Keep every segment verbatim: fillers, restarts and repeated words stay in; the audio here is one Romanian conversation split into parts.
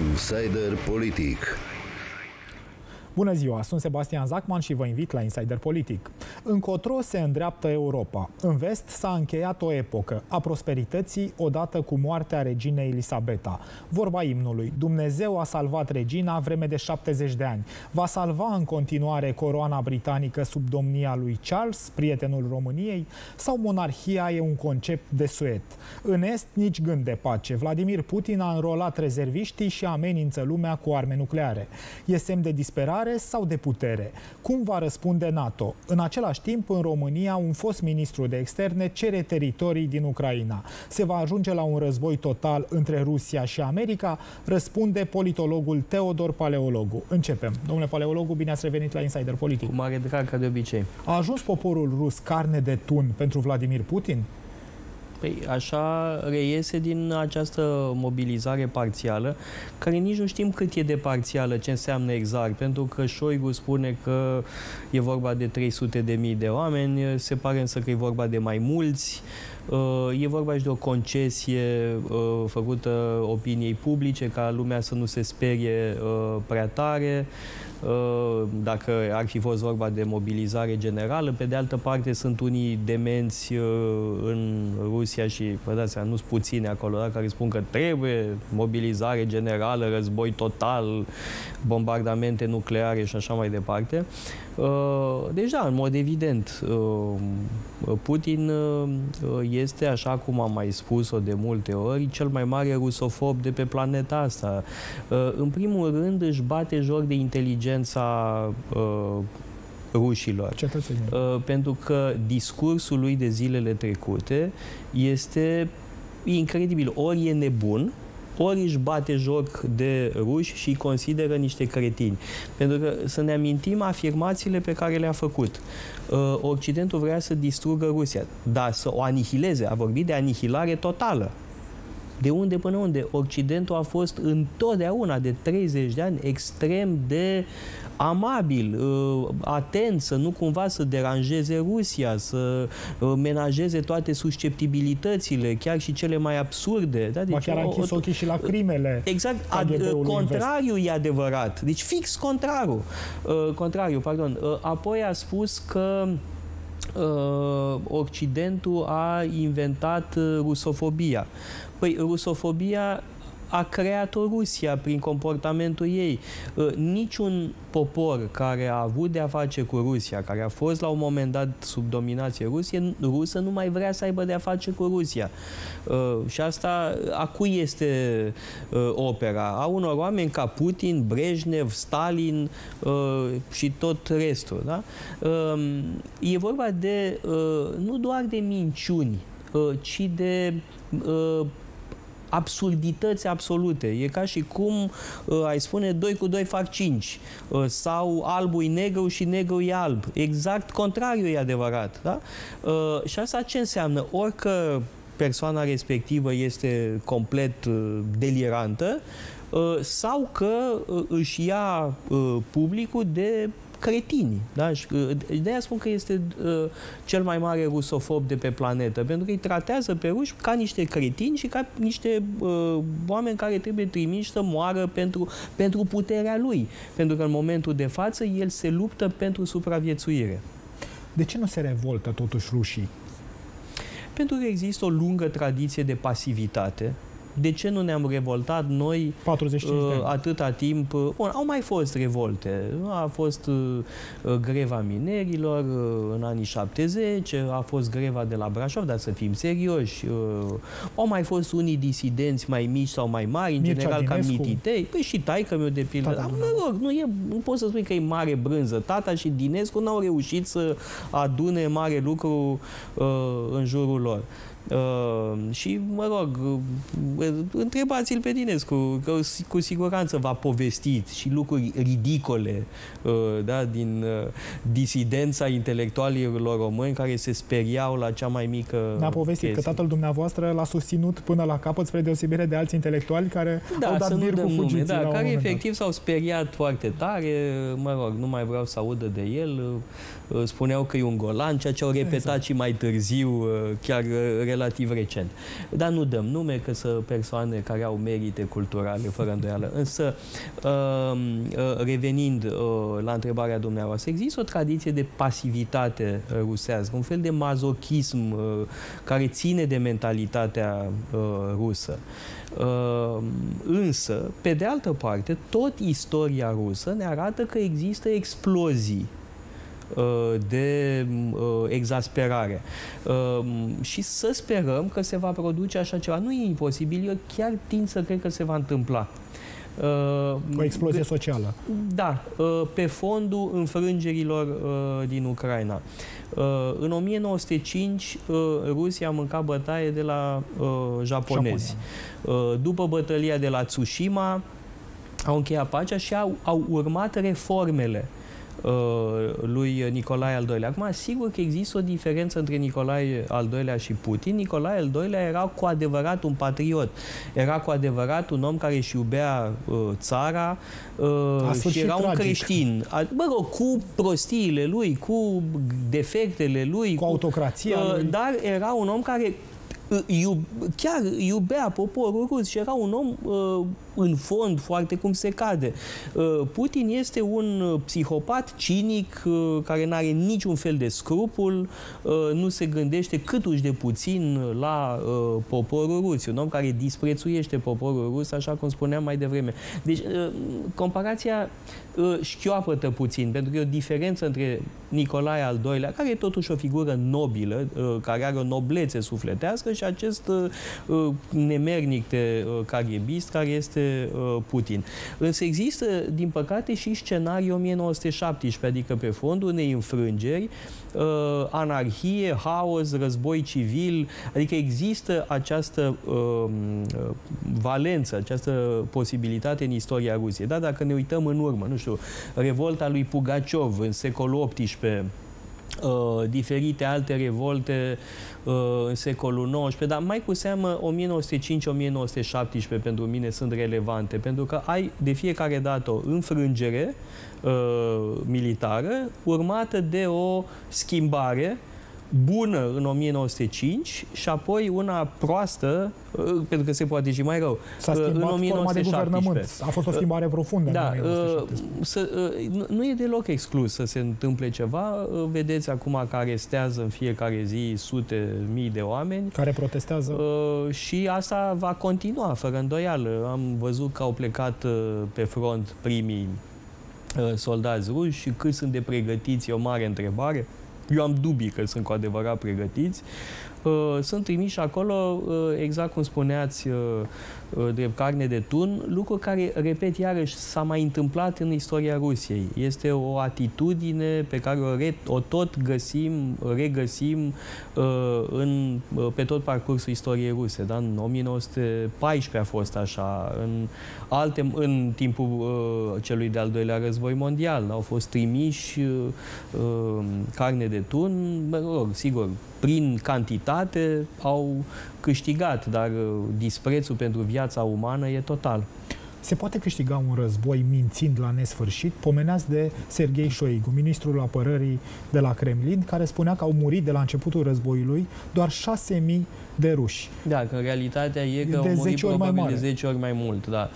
Insider Politic. Bună ziua, sunt Sebastian Zacman și vă invit la Insider Politic. Încotro se îndreaptă Europa. În vest s-a încheiat o epocă a prosperității odată cu moartea reginei Elisabeta. Vorba imnului: Dumnezeu a salvat regina vreme de șaptezeci de ani. Va salva în continuare coroana britanică sub domnia lui Charles, prietenul României, sau monarhia e un concept desuet? În est, nici gând de pace. Vladimir Putin a înrolat rezerviștii și amenință lumea cu arme nucleare. E semn de disperare sau de putere? Cum va răspunde NATO? În același timp, în România, un fost ministru de externe cere teritorii din Ucraina. Se va ajunge la un război total între Rusia și America? Răspunde politologul Teodor Paleologu. Începem. Domnule Paleologu, bine ați revenit la Insider Politic. Cu mare drag, ca de obicei. A ajuns poporul rus carne de tun pentru Vladimir Putin? Păi, așa reiese din această mobilizare parțială, care nici nu știm cât e de parțială, ce înseamnă exact, pentru că Șoigu spune că e vorba de trei sute de mii de oameni, se pare însă că e vorba de mai mulți. E vorba și de o concesie făcută opiniei publice, ca lumea să nu se sperie prea tare, dacă ar fi fost vorba de mobilizare generală. Pe de altă parte, sunt unii demenți în Rusia și, vă dați seama, nu-s puține acolo, da, care spun că trebuie mobilizare generală, război total, bombardamente nucleare și așa mai departe. Deci, da, în mod evident, Putin este, așa cum am mai spus-o de multe ori, cel mai mare rusofob de pe planeta asta. În primul rând, își bate joc de inteligența rușilor. Uh, pentru că discursul lui de zilele trecute este incredibil. Ori e nebun, ori își bate joc de ruși și îi consideră niște cretini. Pentru că, să ne amintim afirmațiile pe care le-a făcut. Uh, Occidentul vrea să distrugă Rusia, dar să o anihileze. A vorbit de anihilare totală. De unde până unde? Occidentul a fost întotdeauna, de treizeci de ani, extrem de amabil, atent, să nu cumva să deranjeze Rusia, să menajeze toate susceptibilitățile, chiar și cele mai absurde. Da? Deci, ba chiar a închis ochii și la crimele. Exact, contrariul e adevărat. Deci fix contrariul. Contrariul, pardon. Apoi a spus că Occidentul a inventat rusofobia. Păi, rusofobia a creat-o Rusia prin comportamentul ei. Niciun popor care a avut de-a face cu Rusia, care a fost la un moment dat sub dominație Rusie, rusă, nu mai vrea să aibă de-a face cu Rusia. Și asta, a cui este opera? A unor oameni ca Putin, Brejnev, Stalin și tot restul. Da? E vorba de, nu doar de minciuni, ci de absurdități absolute. E ca și cum uh, ai spune doi cu doi fac cinci. Uh, sau albul e negru și negru e alb. Exact contrariul e adevărat. Da? Uh, și asta ce înseamnă? Orică persoana respectivă este complet uh, delirantă uh, sau că uh, își ia uh, publicul de cretini. Da? De-aia spun că este uh, cel mai mare rusofob de pe planetă, pentru că îi tratează pe ruși ca niște cretini și ca niște uh, oameni care trebuie trimiși să moară pentru, pentru puterea lui. Pentru că în momentul de față el se luptă pentru supraviețuire. De ce nu se revoltă totuși rușii? Pentru că există o lungă tradiție de pasivitate. De ce nu ne-am revoltat noi patruzeci și cinci de ani. Atâta timp? Bun, au mai fost revolte. A fost uh, greva minerilor uh, în anii șaptezeci, a fost greva de la Brașov, dar să fim serioși. Uh, au mai fost unii disidenți mai mici sau mai mari, în Mircea general Dinescu. ca Mititei. Păi și taică-miu de pildă. Dar, mă rog, nu, e, nu poți să spui că e mare brânză. Tata și Dinescu n-au reușit să adune mare lucru uh, în jurul lor. Uh, și, mă rog, uh, întrebați-l pe Dinescu, că cu siguranță v-a povestit și lucruri ridicole uh, da, din uh, disidența intelectualilor români care se speriau la cea mai mică Ne-a povestit chestie. Că tatăl dumneavoastră l-a susținut până la capăt, spre deosebire de alți intelectuali care da, au dat bir cu fugiții. Da, care efectiv s-au speriat foarte tare, mă rog, nu mai vreau să audă de el, spuneau că e un golan, ceea ce au repetat exact. Și mai târziu, chiar relativ relativ recent. Dar nu dăm nume, că sunt persoane care au merite culturale, fără îndoială. Însă, revenind la întrebarea dumneavoastră, există o tradiție de pasivitate rusească, un fel de mazochism care ține de mentalitatea rusă. Însă, pe de altă parte, tot istoria rusă ne arată că există explozii de exasperare. Și să sperăm că se va produce așa ceva. Nu e imposibil, eu chiar tind să cred că se va întâmpla. O explozie socială. Da, pe fondul înfrângerilor din Ucraina. În o mie nouă sute cinci, Rusia a mâncat bătaie de la japonezi. Japonia. După bătălia de la Tsushima, au încheiat pacea și au, au urmat reformele lui Nicolae al doilea. Acum, sigur că există o diferență între Nicolae al doilea și Putin. Nicolae al doilea era cu adevărat un patriot. Era cu adevărat un om care își iubea uh, țara uh, și era un tragic. creștin. Mă rog, cu prostiile lui, cu defectele lui, cu, cu autocrația uh, lui. Dar era un om care Iub, chiar iubea poporul rus și era un om uh, în fond foarte cum se cade. Uh, Putin este un psihopat cinic uh, care nu are niciun fel de scrupul, uh, nu se gândește câtuși de puțin la uh, poporul rus. Un om care disprețuiește poporul rus, așa cum spuneam mai devreme. Deci, uh, comparația uh, șchioapătă puțin, pentru că e o diferență între Nicolae al doilea, care e totuși o figură nobilă, uh, care are o noblețe sufletească, și acest uh, nemernic de uh, caghebist care este uh, Putin. Însă există, din păcate, și scenariul o mie nouă sute șaptesprezece, adică pe fondul unei înfrângeri, uh, anarhie, haos, război civil, adică există această uh, valență, această posibilitate în istoria Rusiei. Da, dacă ne uităm în urmă, nu știu, revolta lui Pugaciov în secolul optsprezece, Uh, diferite alte revolte uh, în secolul nouăsprezece, dar mai cu seamă o mie nouă sute cinci - o mie nouă sute șaptesprezece pentru mine sunt relevante, pentru că ai de fiecare dată o înfrângere uh, militară urmată de o schimbare bună în o mie nouă sute cinci și apoi una proastă, pentru că se poate și mai rău, S-a schimbat în forma de guvernământ. A fost o schimbare profundă. Da, să, nu e deloc exclus să se întâmple ceva. Vedeți acum că arestează în fiecare zi sute mii de oameni. Care protestează. Și asta va continua, fără îndoială. Am văzut că au plecat pe front primii soldați ruși și cât sunt de pregătiți e o mare întrebare. Eu am dubii că sunt cu adevărat pregătiți. Sunt trimiși acolo, exact cum spuneați, drept carne de tun, lucru care, repet, iarăși s-a mai întâmplat în istoria Rusiei. Este o atitudine pe care o, re, o tot găsim, regăsim în, pe tot parcursul istoriei ruse. Da? În o mie nouă sute paisprezece a fost așa, în, alte, în timpul celui de-al doilea război mondial. Au fost trimiși carne de tun, mă rog, sigur, prin cantitate au câștigat, dar disprețul pentru viața umană e total. Se poate câștiga un război mințind la nesfârșit? Pomeneați de Serghei Șoigu, ministrul apărării de la Kremlin, care spunea că au murit de la începutul războiului doar șase mii de ruși. Da, că realitatea e că au murit probabil de zece ori mai mult. Da.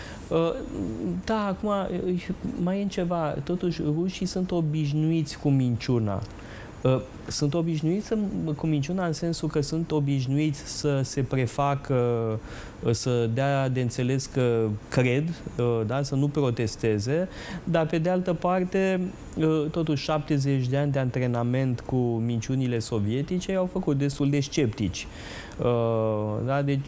Da, acum mai e ceva. Totuși, rușii sunt obișnuiți cu minciuna. Sunt obișnuiți cu minciuna în sensul că sunt obișnuiți să se prefacă, să dea de înțeles că cred, da? Să nu protesteze, dar pe de altă parte, totuși șaptezeci de ani de antrenament cu minciunile sovietice au făcut destul de sceptici. Da? Deci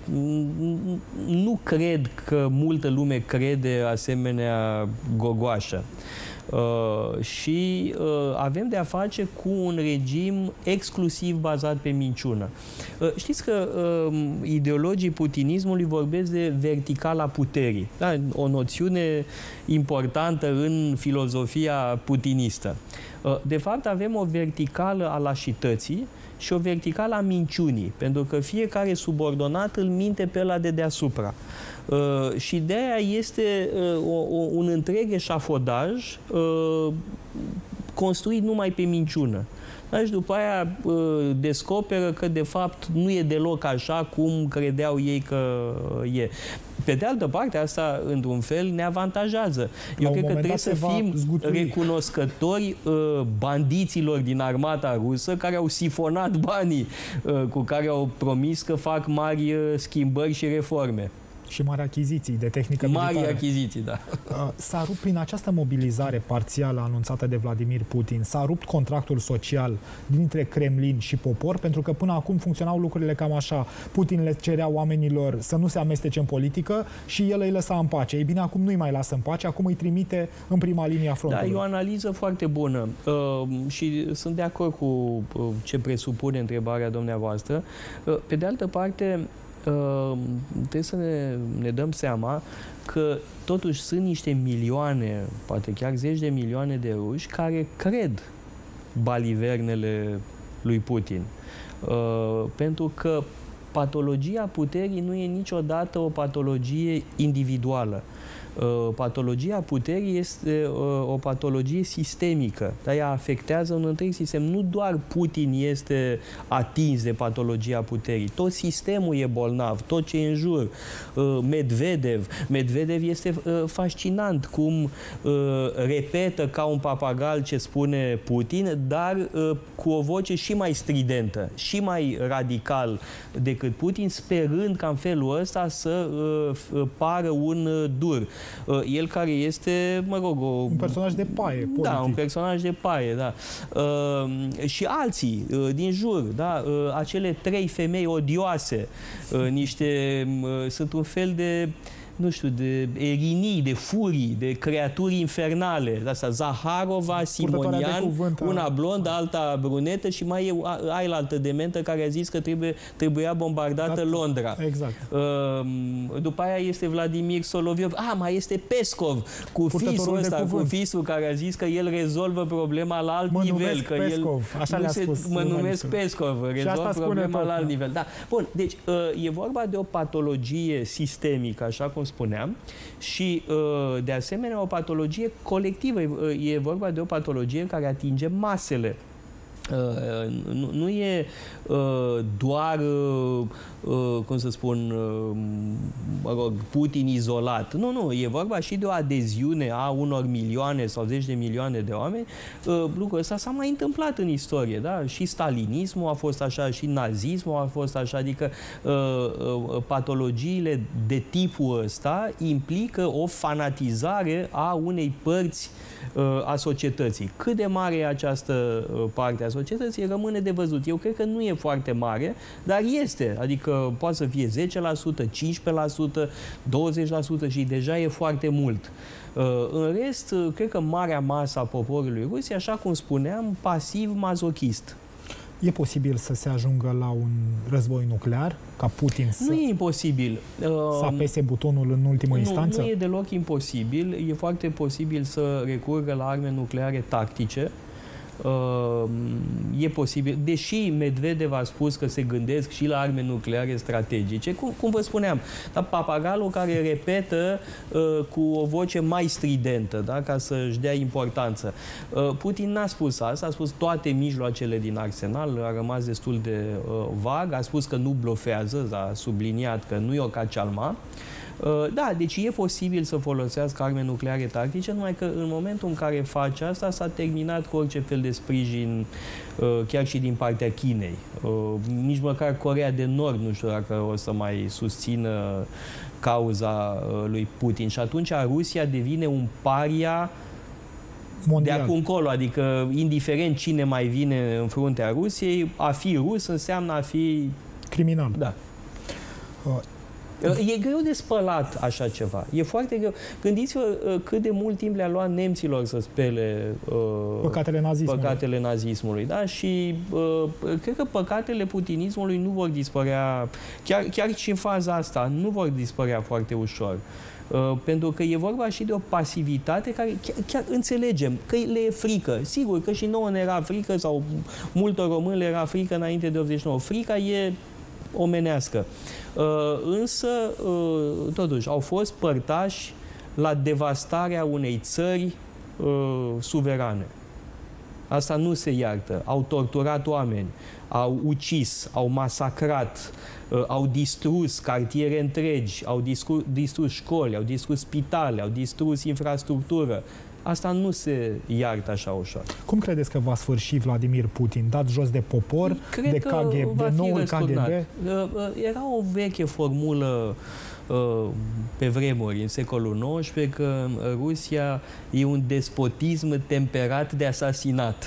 nu cred că multă lume crede asemenea gogoașă. Uh, și uh, avem de a face cu un regim exclusiv bazat pe minciună. Uh, știți că uh, ideologii putinismului vorbesc de verticala puterii. Da? O noțiune importantă în filozofia putinistă. Uh, de fapt, avem o verticală a lașității și o verticală a minciunii, pentru că fiecare subordonat îl minte pe ăla de deasupra. Uh, și de aia este uh, o, o, un întreg eșafodaj uh, construit numai pe minciună. Și după aia descoperă că de fapt nu e deloc așa cum credeau ei că e. Pe de altă parte, asta, într-un fel, ne avantajează. Eu cred că trebuie să fim recunoscători uh, bandiților din armata rusă care au sifonat banii uh, cu care au promis că fac mari uh, schimbări și reforme. Și mari achiziții de tehnică militară. Mari achiziții, da. S-a rupt prin această mobilizare parțială anunțată de Vladimir Putin, s-a rupt contractul social dintre Kremlin și popor, pentru că până acum funcționau lucrurile cam așa. Putin le cerea oamenilor să nu se amestece în politică și el îi lăsa în pace. Ei bine, acum nu-i mai lasă în pace, acum îi trimite în prima linie a frontului. Da, e o analiză foarte bună uh, și sunt de acord cu uh, ce presupune întrebarea dumneavoastră. Uh, pe de altă parte, Uh, trebuie să ne, ne dăm seama că totuși sunt niște milioane, poate chiar zeci de milioane de ruși care cred balivernele lui Putin. Uh, pentru că patologia puterii nu e niciodată o patologie individuală. Uh, patologia puterii este uh, o patologie sistemică, dar ea afectează un întreg sistem. Nu doar Putin este atins de patologia puterii, tot sistemul e bolnav, tot ce e în jur. Uh, Medvedev, Medvedev este uh, fascinant cum uh, repetă ca un papagal ce spune Putin, dar uh, cu o voce și mai stridentă, și mai radical decât Putin, sperând ca în felul ăsta să uh, pară un uh, dur. El care este, mă rog, o, un personaj de paie politic. Da, un personaj de paie, da. Uh, și alții uh, din jur, da, uh, acele trei femei odioase, uh, niște, uh, sunt un fel de, nu știu, de erinii, de furii, de creaturi infernale. Asta, Zaharova, Simonian, cuvânt, una blondă, alta brunetă și mai e ailaltă dementă care a zis că trebuie, trebuia bombardată dat, Londra. Exact. După aia este Vladimir Soloviov. Ah, mai este Peskov, cu fisul ăsta, cu fisul care a zis că el rezolvă problema la alt mă nivel. Că Peskov, el, așa le-a spus. Mă numesc Peskov, rezolvă problema tot, la alt nivel. Da. Bun, deci e vorba de o patologie sistemică, așa cum spuneam, și de asemenea o patologie colectivă. E vorba de o patologie care atinge masele. Nu, nu e doar, cum să spun, mă rog, Putin izolat. Nu, nu, e vorba și de o adeziune a unor milioane sau zeci de milioane de oameni. Lucrul ăsta s-a mai întâmplat în istorie, da? Și stalinismul a fost așa, și nazismul a fost așa, adică patologiile de tipul ăsta implică o fanatizare a unei părți a societății. Cât de mare e această parte a societății rămâne de văzut. Eu cred că nu e foarte mare, dar este. Adică poate să fie zece la sută, cincisprezece la sută, douăzeci la sută și deja e foarte mult. În rest, cred că marea masă a poporului rus e, așa cum spuneam, pasiv-mazochist. E posibil să se ajungă la un război nuclear, ca Putin să... Nu e imposibil. Să apese butonul în ultimă nu, instanță? Nu e deloc imposibil. E foarte posibil să recurgă la arme nucleare tactice. E posibil, deși Medvedev a spus că se gândesc și la arme nucleare strategice, cum, cum vă spuneam, dar papagalul care repetă uh, cu o voce mai stridentă, da, ca să-și dea importanță. Uh, Putin n-a spus asta, a spus toate mijloacele din arsenal, a rămas destul de uh, vag, a spus că nu blofează, a subliniat că nu e o cacealma. Da, deci e posibil să folosească arme nucleare tactice, numai că în momentul în care face asta s-a terminat cu orice fel de sprijin, chiar și din partea Chinei. Nici măcar Coreea de Nord nu știu dacă o să mai susțină cauza lui Putin. Și atunci Rusia devine un paria mondial de acum încolo, adică indiferent cine mai vine în fruntea Rusiei, a fi rus înseamnă a fi... criminal. Da. Uh. E greu de spălat așa ceva. E foarte greu. Gândiți-vă cât de mult timp le-a luat nemților să spele uh, păcatele nazismului. Păcatele nazismului, da? Și uh, cred că păcatele putinismului nu vor dispărea, chiar, chiar și în faza asta, nu vor dispărea foarte ușor. Uh, pentru că e vorba și de o pasivitate care chiar, chiar înțelegem că le e frică. Sigur că și nouă ne era frică, sau multor români le era frică înainte de optzeci și nouă. Frica e omenească. Însă, totuși, au fost părtași la devastarea unei țări suverane. Asta nu se iartă. Au torturat oameni, au ucis, au masacrat, au distrus cartiere întregi, au distrus, distrus școli, au distrus spitale, au distrus infrastructură. Asta nu se iartă așa ușor. Cum credeți că va sfârși Vladimir Putin? Dat jos de popor, Cred de K G B, de noul K G B? Era o veche formulă pe vremuri, în secolul nouăsprezece, că Rusia e un despotism temperat de asasinat.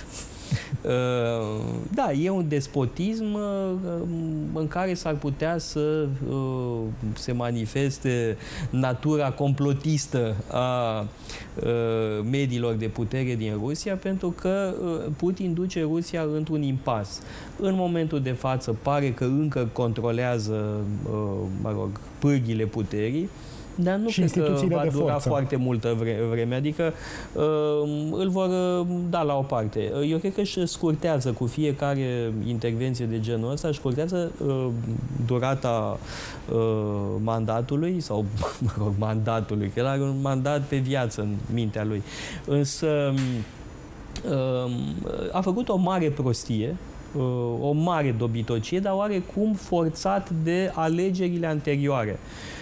Da, e un despotism în care s-ar putea să se manifeste natura complotistă a mediilor de putere din Rusia, pentru că Putin duce Rusia într-un impas. În momentul de față pare că încă controlează, mă rog, pârghile puterii, dar nu cred că va dura forță. foarte multă vre vreme. Adică uh, îl vor uh, da la o parte. Eu cred că își scurtează cu fiecare intervenție de genul ăsta, își scurtează uh, durata uh, mandatului, sau, mă rog, mandatului, că el are un mandat pe viață în mintea lui. Însă uh, a făcut o mare prostie, uh, o mare dobitocie, dar oarecum forțat de alegerile anterioare.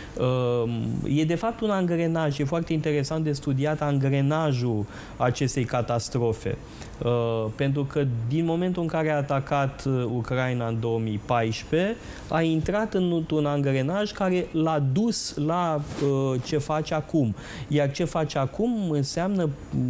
E de fapt un angrenaj, e foarte interesant de studiat angrenajul acestei catastrofe. Pentru că din momentul în care a atacat Ucraina în două mii paisprezece, a intrat într-un angrenaj care l-a dus la ce face acum. Iar ce face acum înseamnă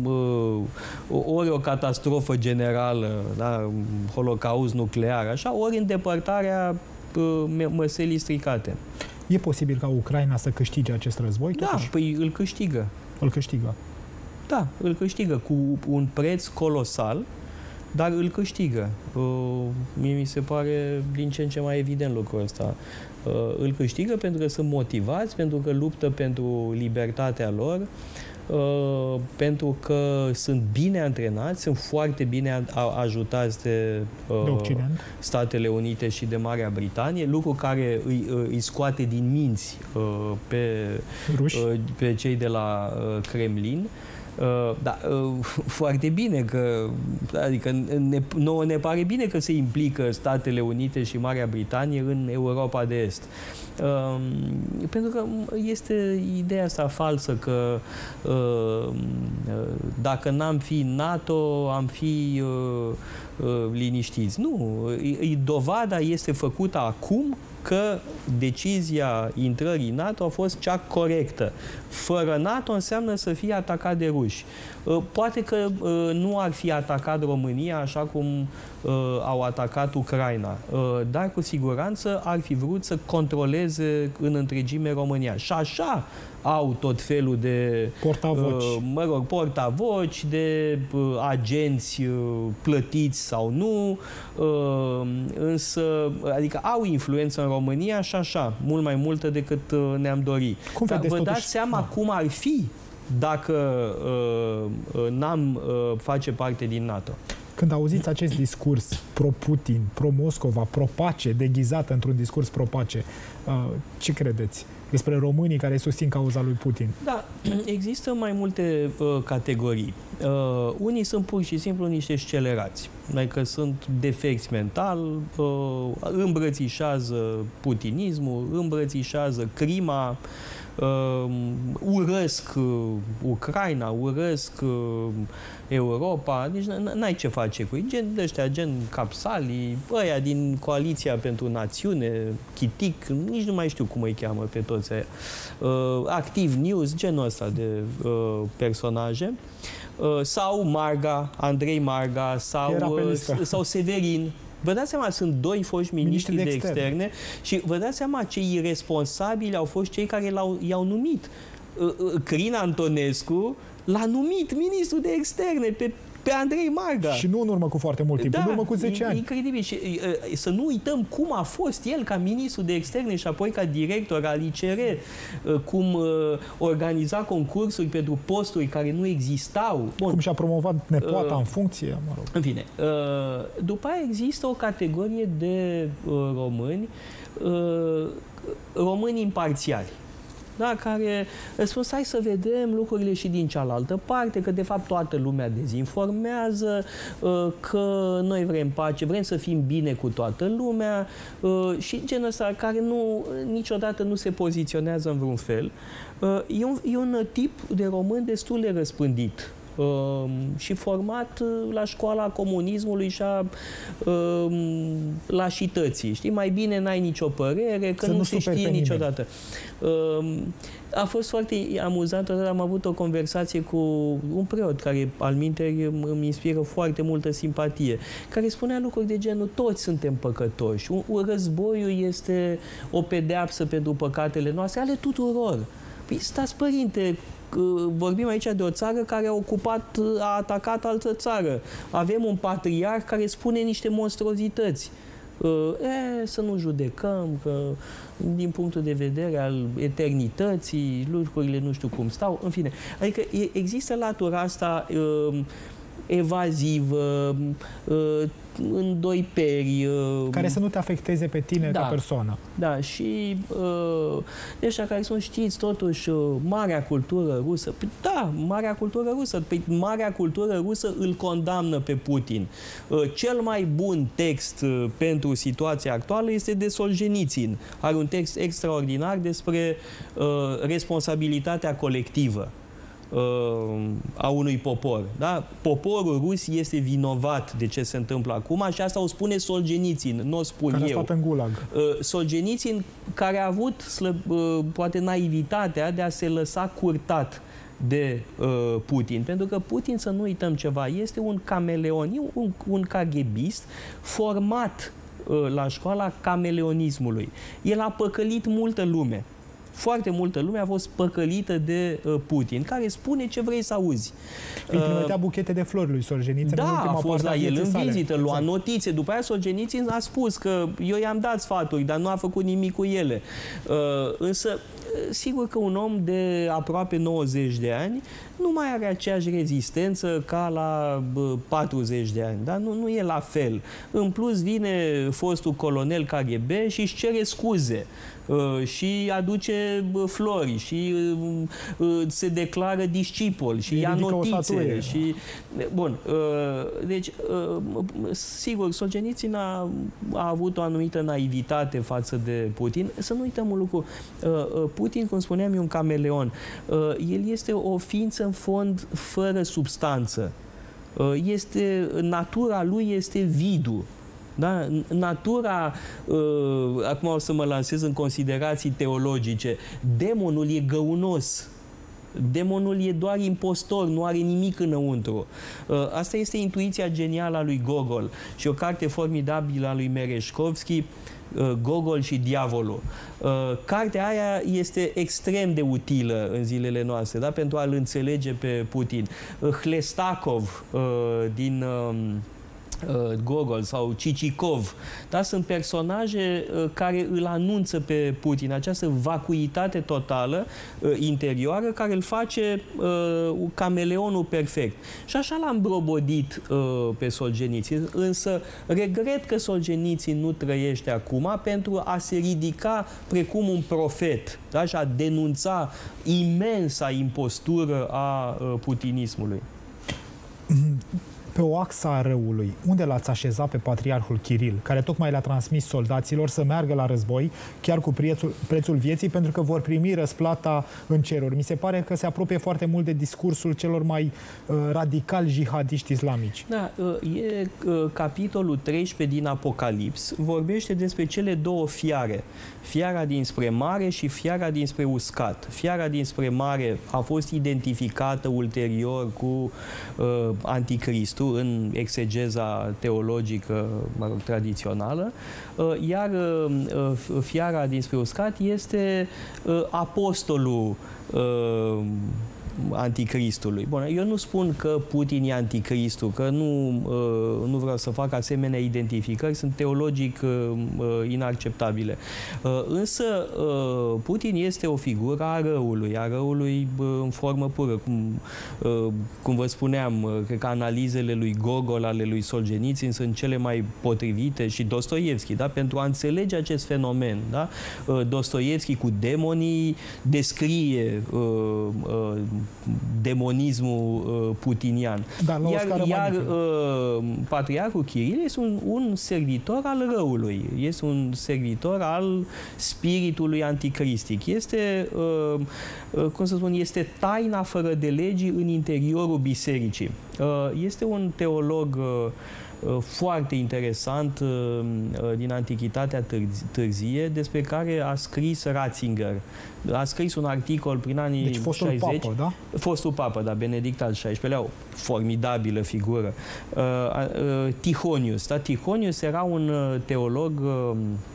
ori o catastrofă generală, da, holocaust nuclear, așa, ori îndepărtarea măselii stricate. E posibil ca Ucraina să câștige acest război? Da, totuși? Păi îl câștigă. Îl câștigă. Da, îl câștigă cu un preț colosal, dar îl câștigă. Uh, mie mi se pare din ce în ce mai evident lucrul ăsta. Uh, îl câștigă pentru că sunt motivați, pentru că luptă pentru libertatea lor, Uh, pentru că sunt bine antrenați, sunt foarte bine ajutați de, uh, de Statele Unite și de Marea Britanie, lucru care îi, îi scoate din minți uh, pe, uh, pe cei de la uh, Kremlin. Uh, da, uh, foarte bine că, adică ne, nouă ne pare bine că se implică Statele Unite și Marea Britanie în Europa de Est. Uh, pentru că este ideea asta falsă că uh, dacă n-am fi NATO, am fi uh, uh, liniștiți. Nu, e, dovada este făcută acum că decizia intrării NATO a fost cea corectă. Fără NATO înseamnă să fie atacat de ruși. Poate că nu ar fi atacat România așa cum au atacat Ucraina, dar cu siguranță ar fi vrut să controleze în întregime România. Și așa au tot felul de portavoci, mă rog, portavoci, de agenți plătiți sau nu, însă, adică au influență în România și așa, mult mai multă decât ne-am dorit. Cum Dar vă dați totuși... seama da. cum ar fi dacă uh, n-am uh, face parte din NATO. Când auziți acest discurs pro-Putin, pro-Moscova, pro-pace, deghizat într-un discurs pro-pace, uh, ce credeți despre românii care susțin cauza lui Putin? Da, există mai multe uh, categorii. Uh, unii sunt pur și simplu niște scelerați, adică sunt defecți mental, uh, îmbrățișează putinismul, îmbrățișează crima, Uh, urăsc uh, Ucraina, urăsc uh, Europa, deci n-ai ce face cu ei. Gen de ăștia, gen Capsali, ăia din Coaliția pentru Națiune, Chitic, nici nu mai știu cum îi cheamă pe toți aia. Uh, Active News, genul ăsta de uh, personaje. Uh, sau Marga, Andrei Marga, sau, uh, sau Severin. Vă dați seama, sunt doi foști miniștri de, de externe. externe și vă dați seama ce irresponsabili au fost cei care i-au numit. Crin Antonescu l-a numit ministru de externe pe, pe Andrei Marga. Și nu în urmă cu foarte mult timp, da, în urmă cu zece ani. Incredibil. Și să nu uităm cum a fost el ca ministru de externe și apoi ca director al I C R, cum organiza concursuri pentru posturi care nu existau. Bun. Cum și-a promovat nepoata uh, în funcție, mă rog. În fine. Uh, după aia există o categorie de uh, români, uh, români imparțiali. da, care spun hai să vedem lucrurile și din cealaltă parte, că de fapt toată lumea dezinformează, că noi vrem pace, vrem să fim bine cu toată lumea și genul ăsta care nu, niciodată nu se poziționează în vreun fel. E un, e un tip de român destul de răspândit Uh, și format uh, la școala comunismului și a uh, lașității. Știi? Mai bine n-ai nicio părere, că să nu, nu se știe niciodată. Uh, a fost foarte amuzant, am avut o conversație cu un preot care, alminteri, îmi inspiră foarte multă simpatie, care spunea lucruri de genul, toți suntem păcătoși. Un, un războiul este o pedeapsă pentru păcatele noastre, ale tuturor. Păi stați, părinte, vorbim aici de o țară care a ocupat, a atacat altă țară. Avem un patriarh care spune niște monstruozități. E, să nu judecăm, că din punctul de vedere al eternității, lucrurile nu știu cum stau, în fine. Adică există latura asta evazivă, îndoiperi. Care să nu te afecteze pe tine da, ca persoană. Da, și de ăștia care sunt, știți, totuși, marea cultură rusă. Da, marea cultură rusă. Păi, marea cultură rusă îl condamnă pe Putin. Cel mai bun text pentru situația actuală este de Solzhenitsyn. Are un text extraordinar despre responsabilitatea colectivă a unui popor. Da? Poporul rus este vinovat de ce se întâmplă acum și asta o spune Solzhenitsyn, nu o spun care eu. Care a stat în gulag. Solzhenitsyn, care a avut slăb, poate naivitatea de a se lăsa curtat de uh, Putin. Pentru că Putin, să nu uităm ceva, este un cameleon, un, un caghebist format uh, la școala cameleonismului. El a păcălit multă lume. Foarte multă lume a fost păcălită de uh, Putin, care spune ce vrei să auzi. Îi trimitea buchete de flori lui Solzhenitsyn. Da, în ultima a fost la el în sale. vizită, lua notițe. După aia Solzhenitsyn a spus că eu i-am dat sfaturi, dar nu a făcut nimic cu ele. Uh, însă, sigur că un om de aproape nouăzeci de ani nu mai are aceeași rezistență ca la patruzeci de ani. Da? Nu, nu e la fel. În plus, vine fostul colonel K G B și își cere scuze. Uh, și aduce uh, flori și uh, uh, se declară discipol și ia notițe și bun, uh, deci uh, sigur Solzhenitsyn a, a avut o anumită naivitate față de Putin. Să nu uităm un lucru, uh, Putin, cum spuneam, e un cameleon. Uh, el este o ființă în fond fără substanță. Uh, este, natura lui este vidul. Da? Natura, uh, acum o să mă lansez în considerații teologice, demonul e găunos. Demonul e doar impostor, nu are nimic înăuntru. Uh, asta este intuiția genială a lui Gogol și o carte formidabilă a lui Merezhkovski, uh, Gogol și diavolul. Uh, cartea aia este extrem de utilă în zilele noastre, da? Pentru a-l înțelege pe Putin. Uh, Hlestakov uh, din... Uh, Gogol sau Cicicov, da? Sunt personaje uh, care îl anunță pe Putin, această vacuitate totală uh, interioară care îl face uh, cameleonul perfect. Și așa l-am brobodit uh, pe Solzhenitsyn, însă regret că Solzhenitsyn nu trăiește acum pentru a se ridica precum un profet, da? Și a denunța imensa impostură a uh, putinismului. Pe o axă a răului, unde l-ați așezat pe patriarhul Kiril, care tocmai le-a transmis soldaților să meargă la război, chiar cu prețul, prețul vieții, pentru că vor primi răsplata în ceruri? Mi se pare că se apropie foarte mult de discursul celor mai uh, radicali jihadiști islamici. Da, uh, e uh, capitolul treisprezece din Apocalips, vorbește despre cele două fiare. Fiara dinspre mare și fiara dinspre uscat. Fiara dinspre mare a fost identificată ulterior cu uh, Anticristul în exegeza teologică, mă rog, tradițională, uh, iar uh, fiara dinspre uscat este uh, apostolul uh, anticristului. Bun, eu nu spun că Putin e anticristul, că nu, uh, nu vreau să fac asemenea identificări, sunt teologic uh, inacceptabile. Uh, însă uh, Putin este o figură a răului, a răului uh, în formă pură. Cum, uh, cum vă spuneam, uh, cred că analizele lui Gogol, ale lui Solzhenitsyn sunt cele mai potrivite și Dostoievski, da? Pentru a înțelege acest fenomen. Da? Uh, Dostoievski cu demonii descrie uh, uh, demonismul uh, putinian. Da, iar iar uh, patriarhul Kiril este un, un servitor al răului, este un servitor al spiritului anticristic. Este, uh, uh, cum să spun, este taina fără de legi în interiorul bisericii. Uh, este un teolog uh, foarte interesant din Antichitatea târzie, despre care a scris Ratzinger. A scris un articol prin anii deci fostul șaizeci. Papă, da? Fostul Papă, da, Benedict al șaisprezecelea, o formidabilă figură. Uh, uh, Tihonius, da? Tihonius era un teolog uh,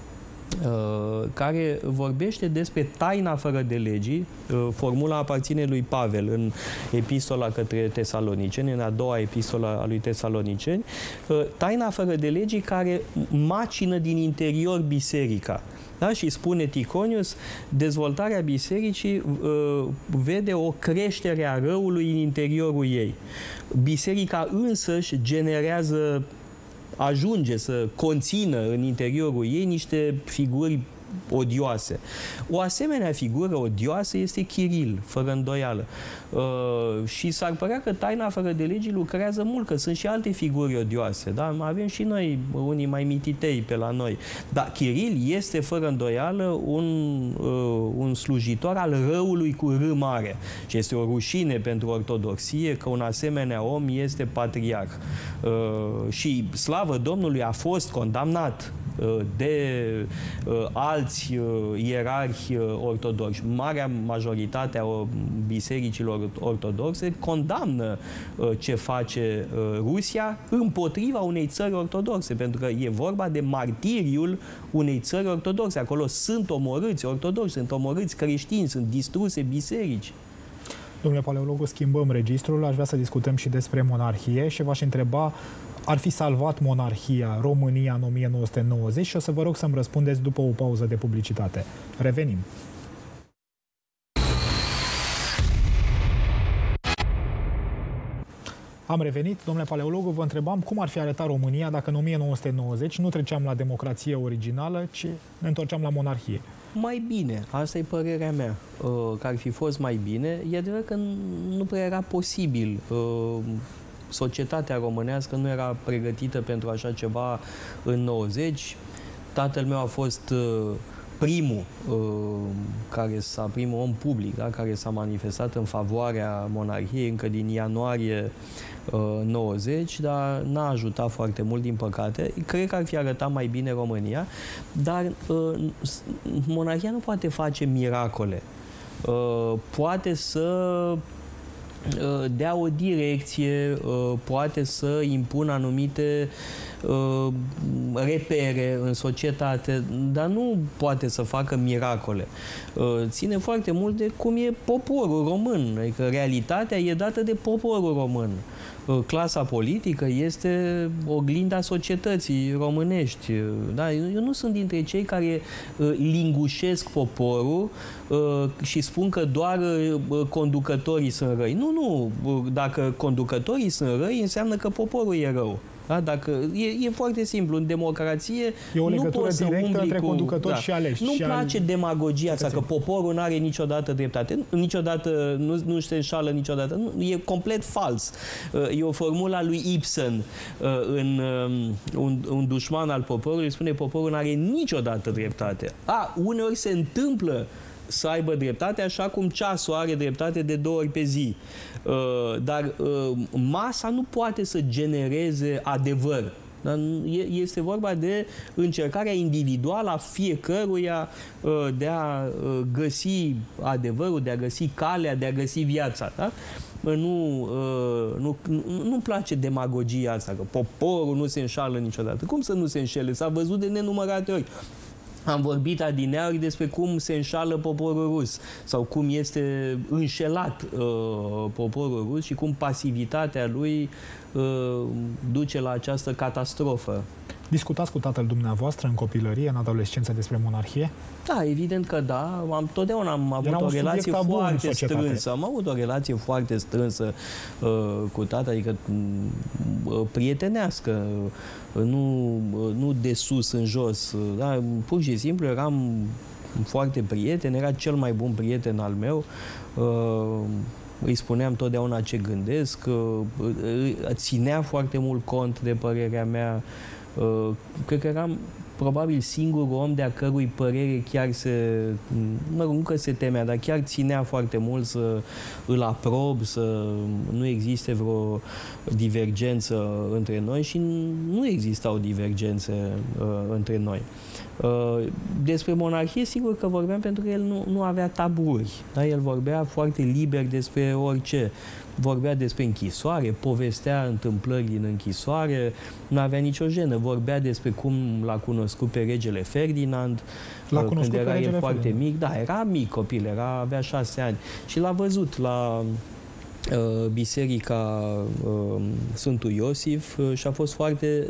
Uh, care vorbește despre taina fără de legii. Uh, formula aparține lui Pavel în epistola către Tesaloniceni, în a doua epistola a lui Tesaloniceni. Uh, taina fără de legii care macină din interior biserica. Da? Și spune Tichonius, dezvoltarea bisericii uh, vede o creștere a răului în interiorul ei. Biserica însăși generează, ajunge să conțină în interiorul ei niște figuri odioase. O asemenea figură odioasă este Kiril, fără îndoială. Uh, și s-ar părea că taina fără de legii lucrează mult, că sunt și alte figuri odioase. Da? Avem și noi unii mai mititei pe la noi. Dar Kiril este fără îndoială un, uh, un slujitor al răului cu R mare. Și este o rușine pentru ortodoxie că un asemenea om este patriarh. Uh, și slavă Domnului a fost condamnat de uh, alți uh, ierarhi uh, ortodoxi. Marea majoritate a bisericilor ortodoxe condamnă uh, ce face uh, Rusia împotriva unei țări ortodoxe, pentru că e vorba de martiriul unei țări ortodoxe. Acolo sunt omorâți ortodoxi, sunt omorâți creștini, sunt distruse biserici. Domnule paleologu, schimbăm registrul. Aș vrea să discutăm și despre monarhie și v-aș întreba: ar fi salvat monarhia România în o mie nouă sute nouăzeci? Și o să vă rog să-mi răspundeți după o pauză de publicitate. Revenim. Am revenit, domnule paleologu, vă întrebam cum ar fi arătat România dacă în o mie nouă sute nouăzeci nu treceam la democrație originală, ci ne întorceam la monarhie. Mai bine, asta e părerea mea, că ar fi fost mai bine. E adevărat că nu prea era posibil. Societatea românească nu era pregătită pentru așa ceva în nouăzeci. Tatăl meu a fost primul, care s-a, primul om public, da, care s-a manifestat în favoarea monarhiei încă din ianuarie nouăzeci, dar n-a ajutat foarte mult, din păcate. Cred că ar fi arătat mai bine România, dar monarhia nu poate face miracole. Poate să dea o direcție, poate să impună anumite repere în societate, dar nu poate să facă miracole. Ține foarte mult de cum e poporul român, adică realitatea e dată de poporul român. Clasa politică este oglinda societății românești. Da? Eu nu sunt dintre cei care lingușesc poporul și spun că doar conducătorii sunt răi. Nu, nu. Dacă conducătorii sunt răi, înseamnă că poporul e rău. Da? Dacă, e, e foarte simplu. În democrație e o legătură nu poți să directă între cu, conducători da. și aleși. Nu-mi place al... demagogia asta, că poporul nu are niciodată dreptate. Niciodată, nu, nu se înșală niciodată. Nu, e complet fals. E o formulă a lui Ibsen în un, un dușman al poporului, spune: poporul nu are niciodată dreptate. A, uneori se întâmplă să aibă dreptate, așa cum ceasul are dreptate de două ori pe zi. Dar masa nu poate să genereze adevăr. Este vorba de încercarea individuală a fiecăruia de a găsi adevărul, de a găsi calea, de a găsi viața. Da? Nu, nu, nu-mi place demagogia asta, că poporul nu se înșală niciodată. Cum să nu se înșele? S-a văzut de nenumărate ori. Am vorbit adineauri despre cum se înșală poporul rus sau cum este înșelat uh, poporul rus și cum pasivitatea lui uh, duce la această catastrofă. Discutați cu tatăl dumneavoastră în copilărie, în adolescență, despre monarhie? Da, evident că da. Am, totdeauna am avut Era o relație foarte strânsă. Am avut o relație foarte strânsă uh, cu tata, adică uh, prietenească, uh, nu, uh, nu de sus în jos. Uh, da, pur și simplu eram foarte prieten, era cel mai bun prieten al meu. Uh, îi spuneam totdeauna ce gândesc, uh, ținea foarte mult cont de părerea mea. Uh, cred că eram probabil singurul om de-a cărui părere chiar se, mă rog, nu că se temea, dar chiar ținea foarte mult să îl aprob, să nu existe vreo divergență între noi și nu existau divergențe uh, între noi. Uh, despre monarhie, sigur că vorbeam pentru că el nu, nu avea taburi, da? El vorbea foarte liber despre orice. Vorbea despre închisoare, povestea întâmplări din închisoare, nu avea nicio jenă. Vorbea despre cum l-a cunoscut pe regele Ferdinand, l-a cunoscut când era pe regele el foarte Ferdinand. mic. Da, era mic copil, era, avea șase ani. Și l-a văzut la uh, biserica uh, Sfântul Iosif uh, și a fost foarte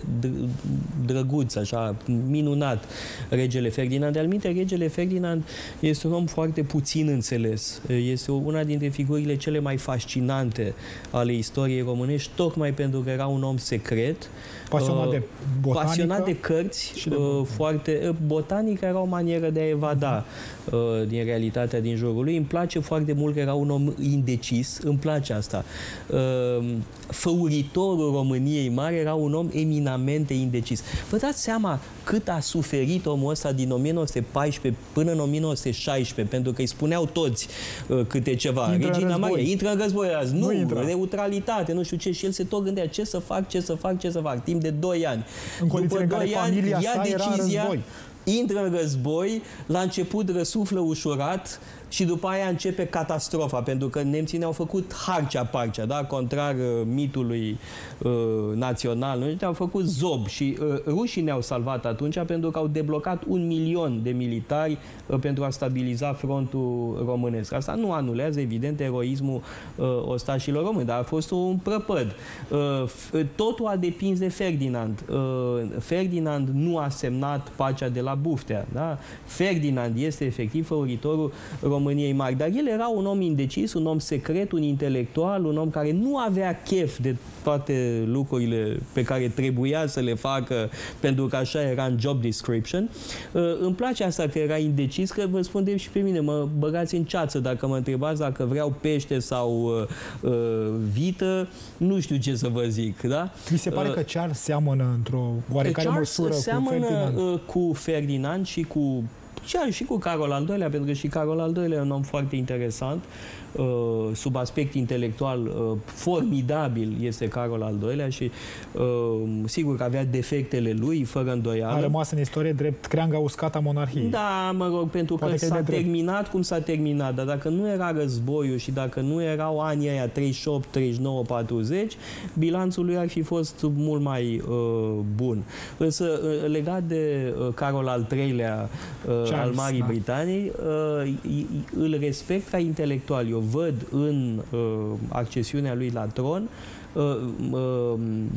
drăguț, așa, minunat, regele Ferdinand. De altminte, regele Ferdinand este un om foarte puțin înțeles. Este una dintre figurile cele mai fascinante ale istoriei românești, tocmai pentru că era un om secret, pasionat de botanică, pasionat de cărți, și de uh, foarte... Botanica era o manieră de a evada uh, din realitatea din jurul lui. Îmi place foarte mult că era un om indecis, îmi place asta. Uh, făuritorul României Mari era un om eminamente indecis. Vă dați seama cât a suferit omul ăsta din o mie nouă sute paisprezece până în o mie nouă sute șaisprezece, pentru că îi spuneau toți uh, câte ceva. Intră Regina în Maria, intră în război azi. Nu, nu neutralitate, nu știu ce. Și el se tot gândea ce să fac, ce să fac, ce să fac. Timp de doi ani. În condițiile în care familia ia sa era în război. Intră în război, la început răsuflă ușurat și după aia începe catastrofa, pentru că nemții ne-au făcut harcea-parcea, da? Contrar uh, mitului uh, național, nu? Ne-au făcut zob și uh, rușii ne-au salvat atunci pentru că au deblocat un milion de militari uh, pentru a stabiliza frontul românesc. Asta nu anulează, evident, eroismul uh, ostașilor români, dar a fost un prăpăd. Uh, totul a depins de Ferdinand. Uh, Ferdinand nu a semnat pacea de la Buftea, da? Ferdinand este efectiv făuritorul României Mari, dar el era un om indecis, un om secret, un intelectual, un om care nu avea chef de toate lucrurile pe care trebuia să le facă, pentru că așa era în job description. Uh, îmi place asta că era indecis, că vă spun de și pe mine, mă băgați în ceață dacă mă întrebați dacă vreau pește sau uh, uh, vită, nu știu ce să vă zic, da? Mi se pare uh, că Charles seamănă într-o oarecare Charles măsură seamănă, cu Ferdinand. Uh, cu Ferdinand și cu și, și cu Carol al doilea, pentru că și Carol al doilea e un om foarte interesant, uh, sub aspect intelectual uh, formidabil este Carol al doilea și uh, sigur că avea defectele lui, fără îndoială. A rămas în istorie drept creanga uscată a monarhiei. Da, mă rog, pentru Poate că, că s-a terminat cum s-a terminat, dar dacă nu era războiul și dacă nu erau anii aia treizeci și opt, treizeci și nouă, patruzeci, bilanțul lui ar fi fost mult mai uh, bun. Însă, uh, legat de uh, Carol al treilea uh, al Marii da. Britanii, uh, îl respect ca intelectual. Eu văd în uh, accesiunea lui la tron uh, uh,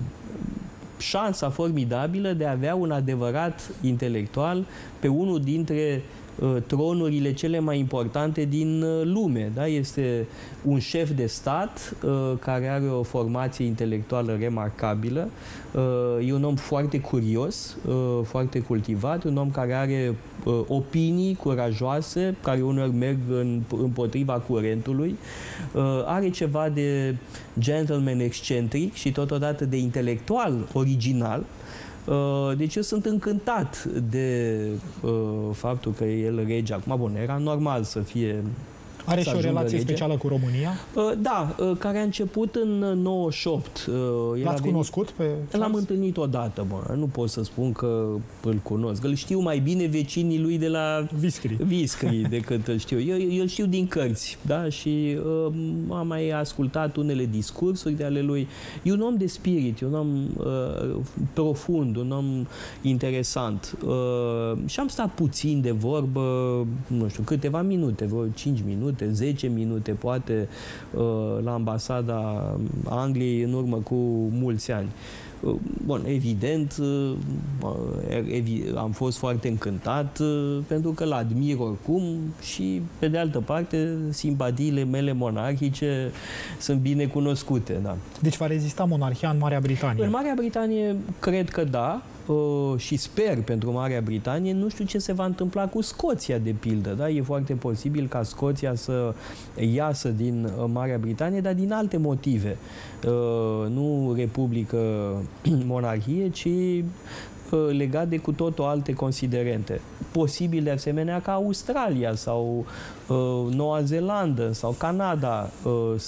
șansa formidabilă de a avea un adevărat intelectual pe unul dintre uh, tronurile cele mai importante din uh, lume. Da? Este un șef de stat uh, care are o formație intelectuală remarcabilă. Uh, e un om foarte curios, uh, foarte cultivat, un om care are uh, opinii curajoase, care uneori merg în, împotriva curentului. Uh, are ceva de gentleman excentric și totodată de intelectual original. Deci eu sunt încântat de uh, faptul că el rege. Acum, bun, era normal să fie Are și o relație rege. specială cu România? Da, care a început în nouăzeci și opt. L-ați cunoscut pe Charles? L-am întâlnit odată, bă. Nu pot să spun că îl cunosc. Îl știu mai bine vecinii lui de la Viscri, Viscri decât îl știu. Eu, eu îl știu din cărți, da? Și uh, am mai ascultat unele discursuri de ale lui. E un om de spirit, un om uh, profund, un om interesant. Uh, și am stat puțin de vorbă, nu știu, câteva minute, vreo cinci minute, zece minute, poate, la ambasada Angliei în urmă cu mulți ani. Bun, evident, am fost foarte încântat pentru că l-admir oricum și, pe de altă parte, simpatiile mele monarhice sunt bine cunoscute. Da. Deci va rezista monarhia în Marea Britanie? În Marea Britanie, cred că da. Uh, și sper pentru Marea Britanie. Nu știu ce se va întâmpla cu Scoția, de pildă. Da? E foarte posibil ca Scoția să iasă din uh, Marea Britanie, dar din alte motive. Uh, nu republică, monarhie, ci uh, legat de cu totul alte considerente. Posibil de asemenea ca Australia sau uh, Noua Zeelandă sau Canada uh,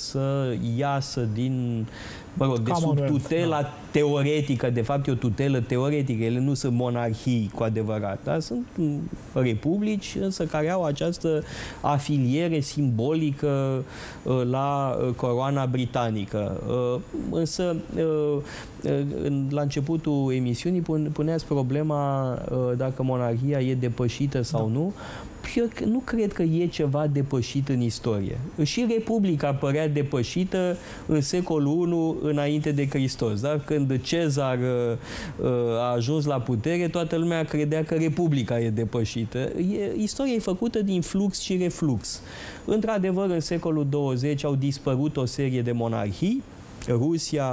să iasă din Mă rog, de sub tutela da. teoretică, de fapt e o tutelă teoretică, ele nu sunt monarhii cu adevărat, dar sunt republici, însă care au această afiliere simbolică uh, la uh, coroana britanică. Uh, însă, uh, uh, la începutul emisiunii puneați problema uh, dacă monarhia e depășită sau da. nu. Eu nu cred că e ceva depășit în istorie. Și Republica părea depășită în secolul unu înainte de Hristos. Da? Când Cezar uh, a ajuns la putere, toată lumea credea că Republica e depășită. E, istoria e făcută din flux și reflux. Într-adevăr, în secolul douăzeci au dispărut o serie de monarhii, Rusia,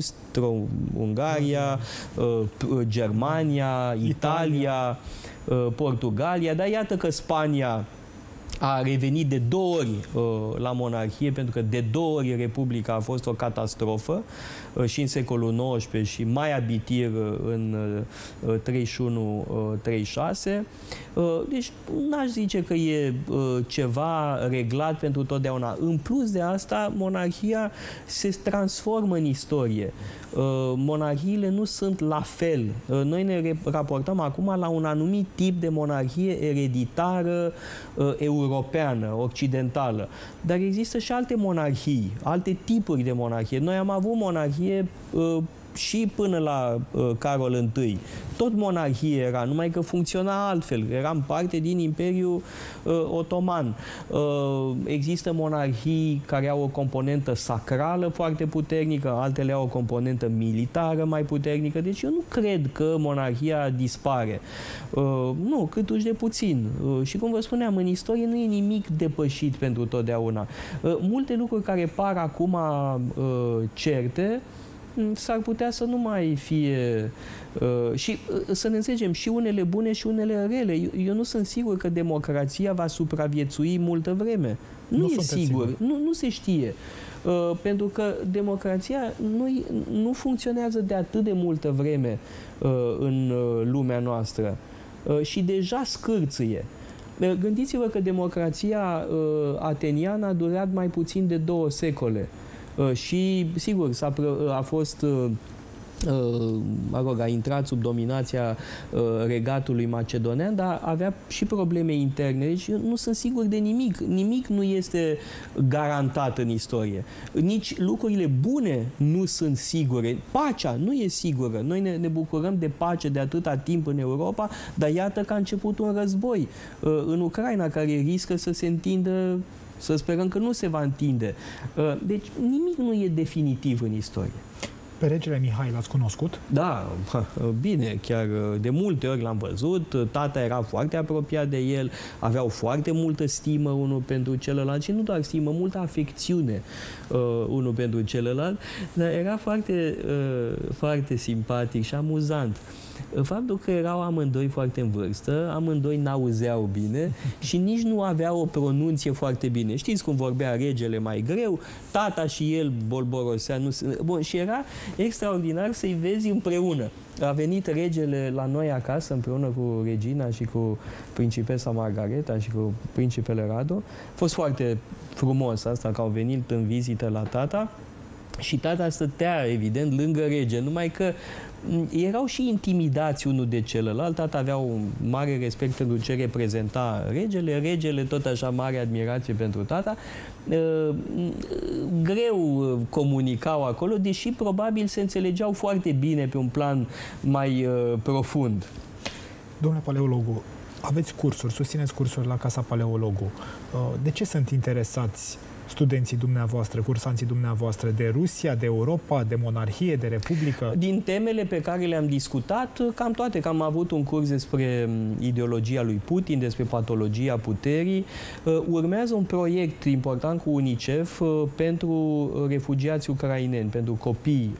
Austro-Ungaria, uh, Germania, Italia, uh, Portugalia, dar iată că Spania a revenit de două ori uh, la monarhie, pentru că de două ori Republica a fost o catastrofă, uh, și în secolul nouăsprezece și mai abitir uh, în uh, treizeci și unu treizeci și șase. Uh, deci n-aș zice că e uh, ceva reglat pentru totdeauna. În plus de asta, monarhia se transformă în istorie. Uh, monarhiile nu sunt la fel. Uh, noi ne raportăm acum la un anumit tip de monarhie ereditară uh, europeană, occidentală. Dar există și alte monarhii, alte tipuri de monarhie. Noi am avut monarhie uh, și până la uh, Carol întâi. Tot monarhie era, numai că funcționa altfel. Eram parte din Imperiul uh, Otoman. Uh, există monarhii care au o componentă sacrală foarte puternică, altele au o componentă militară mai puternică. Deci eu nu cred că monarhia dispare. Uh, nu, câtuși de puțin. Uh, și cum vă spuneam, în istorie nu e nimic depășit pentru totdeauna. Uh, multe lucruri care par acum uh, certe, s-ar putea să nu mai fie uh, și uh, să ne înțelegem, și unele bune și unele rele. Eu, eu nu sunt sigur că democrația va supraviețui multă vreme. Nu, nu e sigur. sigur. Nu, nu se știe. Uh, pentru că democrația nu, nu funcționează de atât de multă vreme uh, în uh, lumea noastră. Uh, și deja scârțâie. Uh, gândiți-vă că democrația uh, ateniană a durat mai puțin de două secole. Uh, și, sigur, s-a, a fost, uh, uh, mă rog, a intrat sub dominația uh, regatului macedonean, dar avea și probleme interne. Deci nu sunt sigur de nimic. Nimic nu este garantat în istorie. Nici lucrurile bune nu sunt sigure. Pacea nu e sigură. Noi ne, ne bucurăm de pace de atâta timp în Europa, dar iată că a început un război uh, în Ucraina, care riscă să se întindă. Să sperăm că nu se va întinde. Deci nimic nu e definitiv în istorie. Pe regele Mihai l-ați cunoscut? Da, bine, chiar de multe ori l-am văzut. Tata era foarte apropiat de el, aveau foarte multă stimă unul pentru celălalt și nu doar stimă, multă afecțiune uh, unul pentru celălalt, dar era foarte, uh, foarte simpatic și amuzant. Faptul că erau amândoi foarte în vârstă, amândoi n-auzeau bine și nici nu aveau o pronunție foarte bine. Știți cum vorbea regele mai greu? Tata și el bolborosea. Nu... Bun, și era, extraordinar să-i vezi împreună. A venit regele la noi acasă împreună cu regina și cu principesa Margareta și cu principele Radu. A fost foarte frumos asta că au venit în vizită la tata și tata stătea, evident, lângă rege, numai că erau și intimidați unul de celălalt. Tata avea un mare respect pentru ce reprezenta regele, regele tot așa mare admirație pentru tata. Greu comunicau acolo, deși probabil se înțelegeau foarte bine pe un plan mai profund. Domnule paleologu, aveți cursuri, susțineți cursuri la Casa Paleologu. De ce sunt interesați studenții dumneavoastră, cursanții dumneavoastră, de Rusia, de Europa, de monarhie, de republică? Din temele pe care le-am discutat, cam toate, că am avut un curs despre ideologia lui Putin, despre patologia puterii. Urmează un proiect important cu UNICEF pentru refugiați ucraineni, pentru copii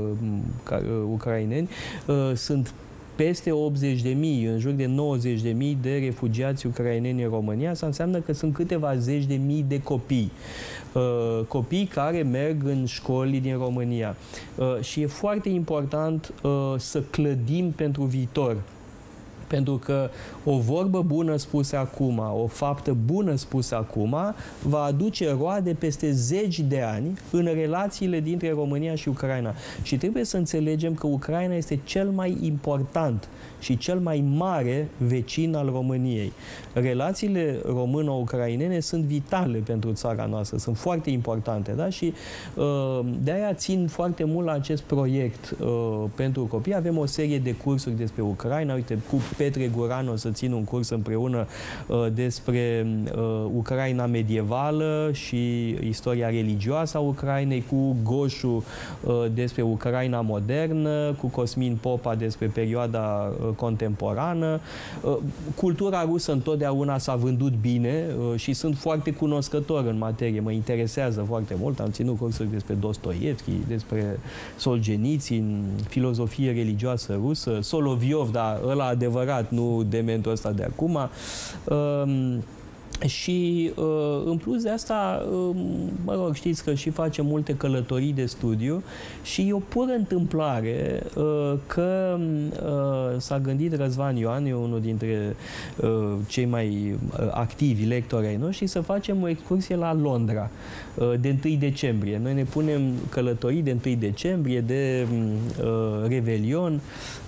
ucraineni. Sunt peste optzeci de mii, în jur de nouăzeci de mii de refugiați ucraineni în România. Asta înseamnă că sunt câteva zeci de mii de copii. Uh, copii care merg în școli din România. Uh, și e foarte important uh, să clădim pentru viitor. Pentru că o vorbă bună spusă acum, o faptă bună spusă acum, va aduce roade peste zeci de ani în relațiile dintre România și Ucraina. Și trebuie să înțelegem că Ucraina este cel mai important și cel mai mare vecin al României. Relațiile româno-ucrainene sunt vitale pentru țara noastră, sunt foarte importante, da? Și uh, de-aia țin foarte mult la acest proiect uh, pentru copii. Avem o serie de cursuri despre Ucraina. Uite, cu Petre Guran o să țin un curs împreună uh, despre uh, Ucraina medievală și istoria religioasă a Ucrainei, cu Goșu uh, despre Ucraina modernă, cu Cosmin Popa despre perioada uh, contemporană. Uh, cultura rusă întotdeauna s-a vândut bine uh, și sunt foarte cunoscător în materie. Mă interesează foarte mult. Am ținut cursuri despre Dostoievski, despre Solzhenitsyn, filozofie religioasă rusă, Soloviov, dar ăla adevărat, nu dementul ăsta de acum. Uh, Și, în plus de asta, mă rog, știți că și facem multe călătorii de studiu și e o pură întâmplare că s-a gândit Răzvan Ioan, e unul dintre cei mai activi lectori ai noștri, să facem o excursie la Londra de întâi decembrie. Noi ne punem călătorii de întâi decembrie, de Revelion,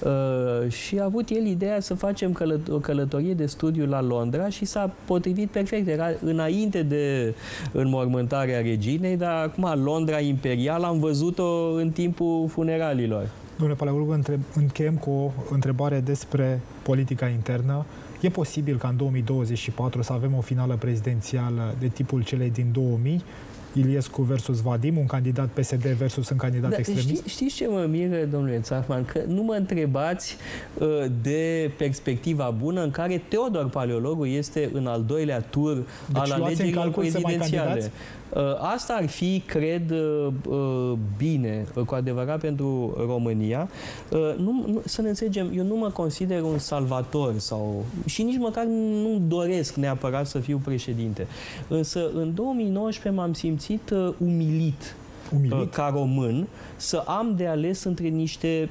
și a avut el ideea să facem o călătorie de studiu la Londra și s-a potrivit perfect. Era înainte de înmormântarea reginei, dar acum Londra imperială am văzut-o în timpul funeraliilor. Domnule paleolog, încheiem cu o întrebare despre politica internă. E posibil ca în două mii douăzeci și patru să avem o finală prezidențială de tipul celei din două mii? Iliescu versus Vadim, un candidat P S D versus un candidat da, extremist? Știi, știți ce mă miră, domnule Țarman? Că nu mă întrebați uh, de perspectiva bună în care Teodor Paleologu este în al doilea tur deci al alegerilor prezidențiale. Uh, asta ar fi, cred, uh, bine, uh, cu adevărat pentru România. Uh, nu, nu, să ne înțelegem, eu nu mă consider un salvator sau și nici măcar nu doresc neapărat să fiu președinte. Însă în două mii nouăsprezece m-am simțit uh, umilit, umilit? Uh, ca român să am de ales între niște,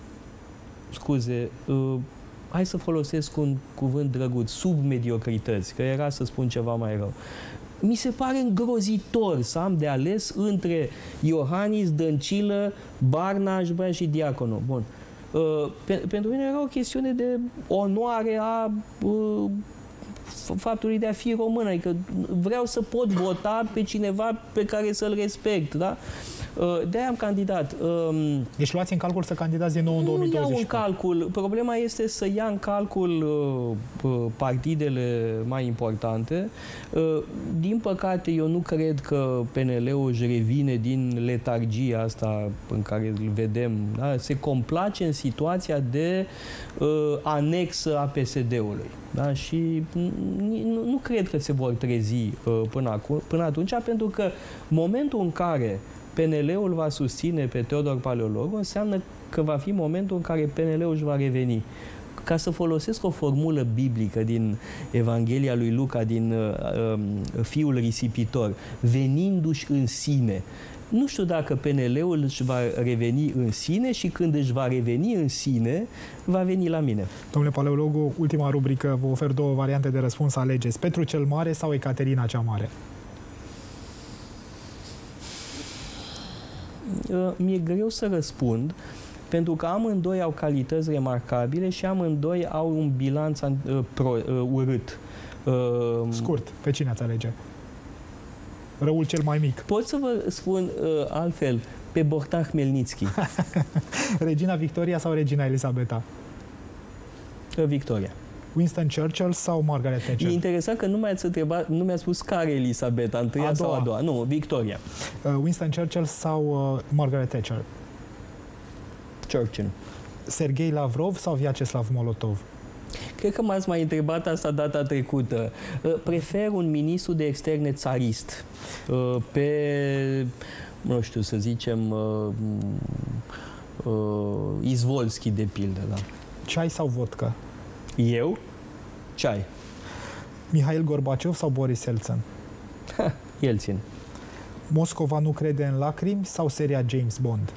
scuze, uh, hai să folosesc un cuvânt drăguț, submediocrități, că era să spun ceva mai rău. Mi se pare îngrozitor să am de ales între Iohannis, Dăncilă, Barna, Jbrea și Diaconu. Bun. Uh, pe, pentru mine era o chestiune de onoare a uh, faptului de a fi român. Adică vreau să pot vota pe cineva pe care să-l respect, da? De-aia am candidat. Deci luați în calcul să candidați din nou în două mii douăzeci și patru. Nu iau în calcul. Problema este să ia în calcul partidele mai importante. Din păcate, eu nu cred că P N L-ul își revine din letargia asta în care îl vedem. Da? Se complace în situația de anexă a P S D-ului. Da? Și nu, nu cred că se vor trezi până, acum, până atunci, pentru că momentul în care P N L-ul va susține pe Teodor Paleologu înseamnă că va fi momentul în care P N L-ul își va reveni. Ca să folosesc o formulă biblică din Evanghelia lui Luca, din uh, uh, fiul risipitor, venindu-și în sine. Nu știu dacă P N L-ul își va reveni în sine și când își va reveni în sine, va veni la mine. Domnule Paleologu, ultima rubrică, vă ofer două variante de răspuns, alegeți. Petru cel Mare sau Ecaterina cea Mare? Mi-e greu să răspund, pentru că amândoi au calități remarcabile și amândoi au un bilanț uh, pro, uh, urât. Uh, Scurt, pe cine ați alege? Răul cel mai mic. Pot să vă spun uh, altfel, pe Bogdan Hmelnitski. Regina Victoria sau Regina Elisabeta? Uh, Victoria. Winston Churchill sau Margaret Thatcher? E interesant că nu mi-ați întrebat, nu mi-a spus care Elisabeta, întâia a sau a doua. Nu, Victoria. Uh, Winston Churchill sau uh, Margaret Thatcher? Churchill. Sergei Lavrov sau Vyacheslav Molotov? Cred că m-ați mai întrebat asta data trecută. Prefer un ministru de externe țarist pe, nu știu, să zicem, Izvolski, de pildă. Da. Ceai sau vodka? Eu? Ceai. Mihail Gorbaciov sau Boris Yeltsin? Yeltsin. Moscova nu crede în lacrimi sau seria James Bond?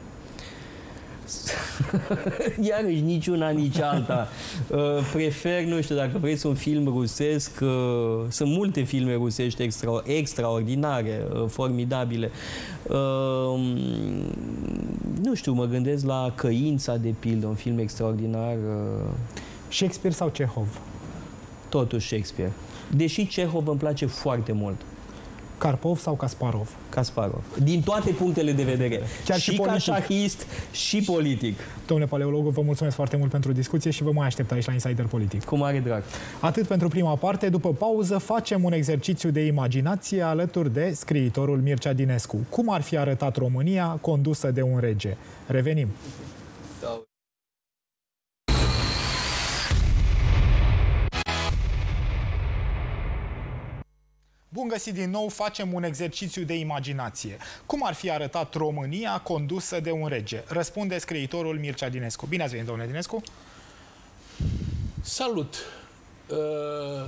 Iarăși niciuna, nici alta. Prefer, nu știu, dacă vreți un film rusesc, sunt multe filme rusești extra, extraordinare, formidabile. Nu știu, mă gândesc la Căința, de pildă, un film extraordinar. Shakespeare sau Cehov? Totuși Shakespeare. Deși Cehov îmi place foarte mult. Karpov sau Kasparov? Kasparov. Din toate punctele de vedere. Chiar și, și ca politic. șahist, și politic. Domnule Paleologu, vă mulțumesc foarte mult pentru discuție și vă mai aștept aici la Insider Politic. Cu mare drag. Atât pentru prima parte. După pauză facem un exercițiu de imaginație alături de scriitorul Mircea Dinescu. Cum ar fi arătat România condusă de un rege? Revenim. Da. Bun găsit din nou, facem un exercițiu de imaginație. Cum ar fi arătat România condusă de un rege? Răspunde scriitorul Mircea Dinescu. Bine ați venit, domnule Dinescu! Salut! Uh,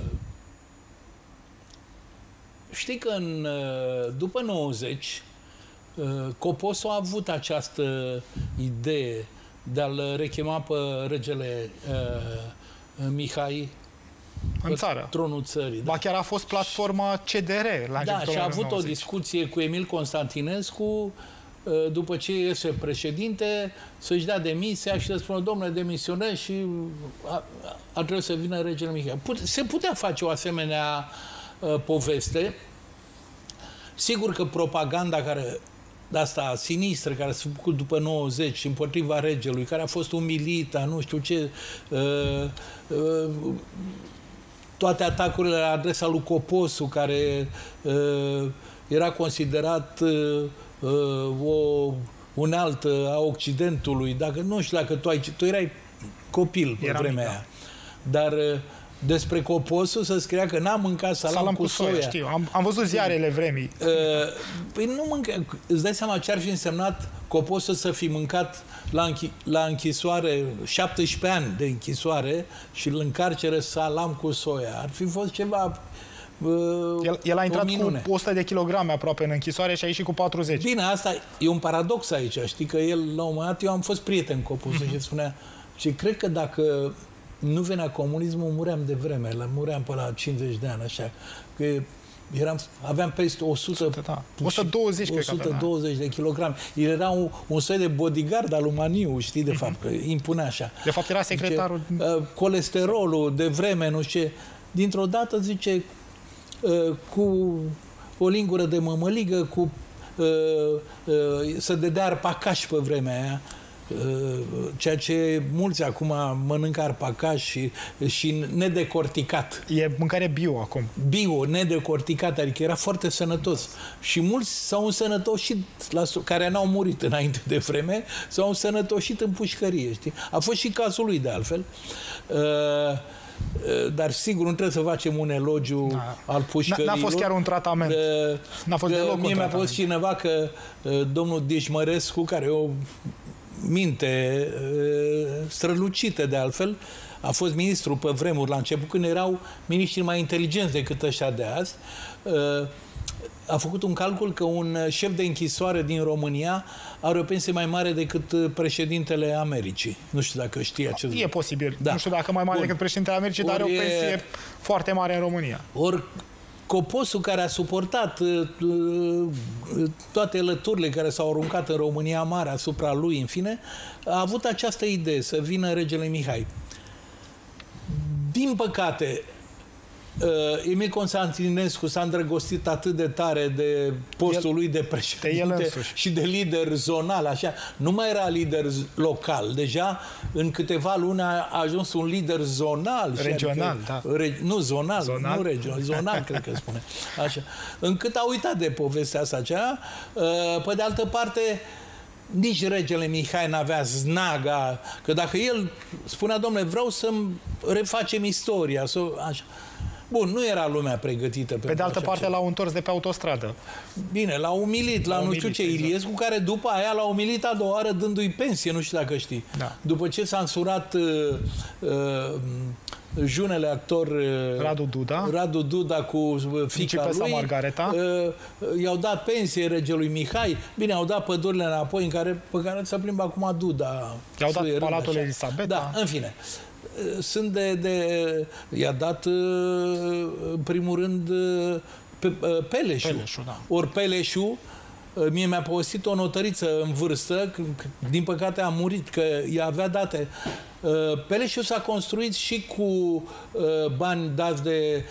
știi că în, după nouăzeci, uh, Coposu a avut această idee de a-l rechema pe regele uh, Mihai în țară. Tronul țării. Ba chiar a fost platforma C D R. La da, și a avut nouăzeci. o discuție cu Emil Constantinescu după ce iese președinte, să-și dea demisia și să spună, domnule, demisionez și a, a trebuit să vină regele Mihai. Pute, se putea face o asemenea uh, poveste. Sigur că propaganda care de asta sinistră, care s-a făcut după nouăzeci împotriva regelui, care a fost umilită, nu știu ce, uh, uh, toate atacurile la adresa lui Coposu, care uh, era considerat uh, o unealtă a Occidentului, dacă nu știu dacă tu ai, tu erai copil pe Eram vremea mic, aia, dar despre Coposu se scria că n-a mâncat salam, salam cu, cu soia. soia. Știu, am, am văzut ziarele vremii. Uh, păi nu mânca, îți dai seama ce ar fi însemnat Coposu să fi mâncat la, închi, la închisoare, șaptesprezece ani de închisoare și îl încarcere salam cu soia. Ar fi fost ceva... El, el a intrat cu o sută de kilograme aproape în închisoare și a ieșit cu patruzeci. Bine, asta e un paradox aici. Știi că el, la un moment dat, eu am fost prieten cu Coposu și spunea, și cred că dacă nu venea comunismul, muream de vreme. Muream pe la cincizeci de ani, așa. Că eram, aveam peste o sută, da. o sută douăzeci, o sută douăzeci de kilograme. El era un, un soi de bodyguard al lui Maniu, știi, de fapt, că impunea așa. De fapt, era secretarul... Zice, uh, colesterolul de vreme, nu știu ce. Dintr-o dată, zice, uh, cu o lingură de mămăligă, cu uh, uh, să dădea arpacaș pe vremea aia, ceea ce mulți acum mănâncă arpacaș și, și nedecorticat. E mâncare bio acum. Bio, nedecorticat, adică era foarte sănătos. Și mulți s-au însănătoșit, la, care n-au murit înainte de vreme, s-au însănătoșit în pușcărie, știi? A fost și cazul lui, de altfel. Dar sigur, nu trebuie să facem un elogiu da. al pușcărilor. N-a fost chiar un tratament. N-a fost deloc un mie mi-a tratament. fost cineva că domnul Dișmărescu, care o minte strălucită de altfel, a fost ministru pe vremuri la început, când erau miniștri mai inteligenți decât ăștia de azi, a făcut un calcul că un șef de închisoare din România are o pensie mai mare decât președintele Americii. Nu știu dacă știi acest lucru. E posibil. Da. Nu știu dacă mai mare Bun. decât președintele Americii, dar are o Ori pensie e... foarte mare în România. Ori Coposul, care a suportat uh, uh, toate lăturile care s-au aruncat în România mare asupra lui, în fine, a avut această idee să vină regele Mihai. Din păcate, uh, Emil Constantinescu s-a îndrăgostit atât de tare de postul el, lui de președinte de și de lider zonal, așa. Nu mai era lider local. Deja, în câteva luni a ajuns un lider zonal. Regional, și adică, da. Re, nu, zonal, zonal, nu regional, zonal, cred că spune. Așa. Încât a uitat de povestea asta aceea. Uh, pe de altă parte, nici regele Mihai n-avea znaga, că dacă el spunea, domnule, vreau să-mi refacem istoria, să, așa. Bun, nu era lumea pregătită. Pe de altă parte, l-au întors de pe autostradă. Bine, l-a umilit, la nu știu ce, exact. Iliescu, care după aia l-a umilit a doua oară dându-i pensie, nu știu dacă știi. Da. După ce s-a însurat uh, uh, junele actor uh, Radu Duda, Radu Duda cu fiica lui, Margareta, uh, i-au dat pensie regelui Mihai, bine, au dat pădurile înapoi în care, pe care se plimbă acum Duda. I-au dat Palatul Elisabeta. Da, în fine. Sunt de... de i-a dat, în primul rând, pe, Peleșu. Peleșu, da. Ori Peleșu, mie mi-a povestit o notăriță în vârstă, din păcate a murit, că ea avea date. Peleșu s-a construit și cu bani dați de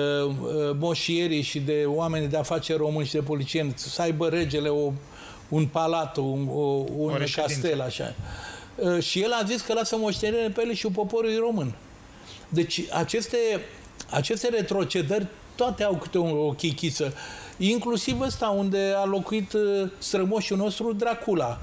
moșierii și de oameni de afaceri români și de policieni, să aibă regele o, un palat, un, o, un o castel, așa. Și el a zis că lasă moștenire pe ele și poporul român. Deci aceste, aceste retrocedări toate au câte o, o chichiță. Inclusiv ăsta unde a locuit strămoșul nostru Dracula.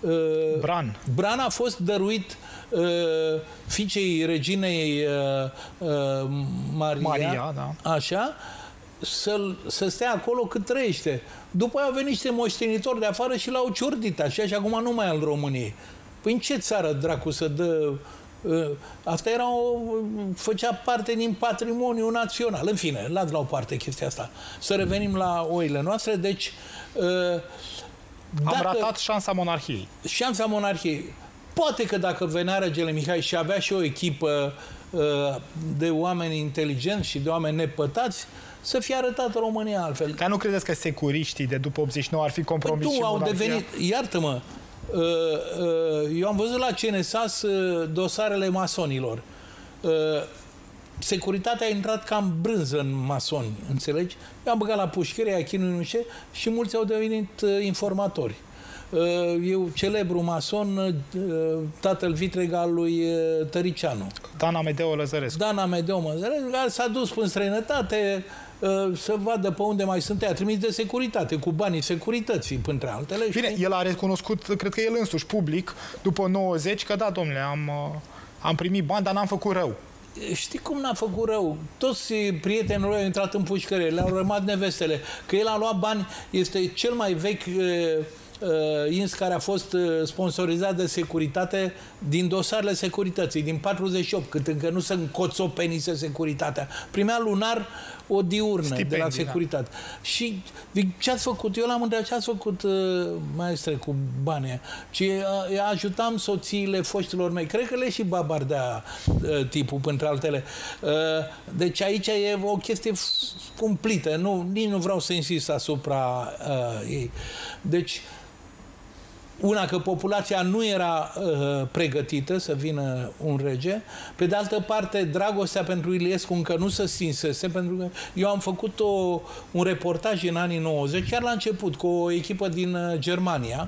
Bran. Bran a fost dăruit uh, fiicei reginei uh, uh, Maria, Maria, da. Așa, să, să stea acolo cât trăiește. După aia au venit niște moștenitori de afară și l-au ciordit așa și acum nu mai al României. Păi în ce țară, dracu, să dă... Uh, asta era o... făcea parte din patrimoniul național. În fine, las la o parte chestia asta. Să revenim la oile noastre. Deci... Uh, Am ratat șansa monarhiei. Șansa monarhiei. Poate că dacă venea regele Mihai și avea și o echipă uh, de oameni inteligenți și de oameni nepătați, să fie arătat România altfel. Dar nu credeți că securiștii de după optzeci și nouă ar fi compromis păi și tu, au monarhia? devenit, iartă-mă, uh, uh, eu am văzut la C N S A S uh, dosarele masonilor. Uh, securitatea a intrat ca în brânză în masoni, înțelegi? I-am băgat la pușcărie, a chinuinușe și mulți au devenit uh, informatori. Uh, eu, celebru mason, uh, tatăl vitreg al lui uh, Tăricianu. Dan Amedeo Lăzărescu. Dan Amedeo Lăzărescu, care s-a dus în străinătate uh, să vadă pe unde mai sunt. A trimis de securitate, cu banii securității, printre altele. Bine, știi? el a recunoscut, cred că el însuși, public, după nouăzeci, că da, domnule, am, uh, am primit bani, dar n-am făcut rău. Știi cum n-a făcut rău? Toți prietenii lui au intrat în pușcărie, le-au rămas nevestele. Că el a luat bani, este cel mai vechi uh, uh, ins care a fost uh, sponsorizat de securitate din dosarele securității, din patruzeci și opt, cât încă nu se încoțopenise securitatea. Primea lunar o diurnă Stipendii, de la securitate. Da. Și ce ați făcut? Eu l-am întrebat, ce ați făcut, uh, maestre, cu banii? Și uh, ajutam soțiile foștilor mei. Cred că le și babardea uh, tipul, printre altele. Uh, deci aici e o chestie cumplită. Nu, nici nu vreau să insist asupra uh, ei. Deci, una, că populația nu era uh, pregătită să vină un rege. Pe de altă parte, dragostea pentru Iliescu încă nu se stinsese, pentru că eu am făcut o, un reportaj în anii nouăzeci, chiar la început, cu o echipă din uh, Germania.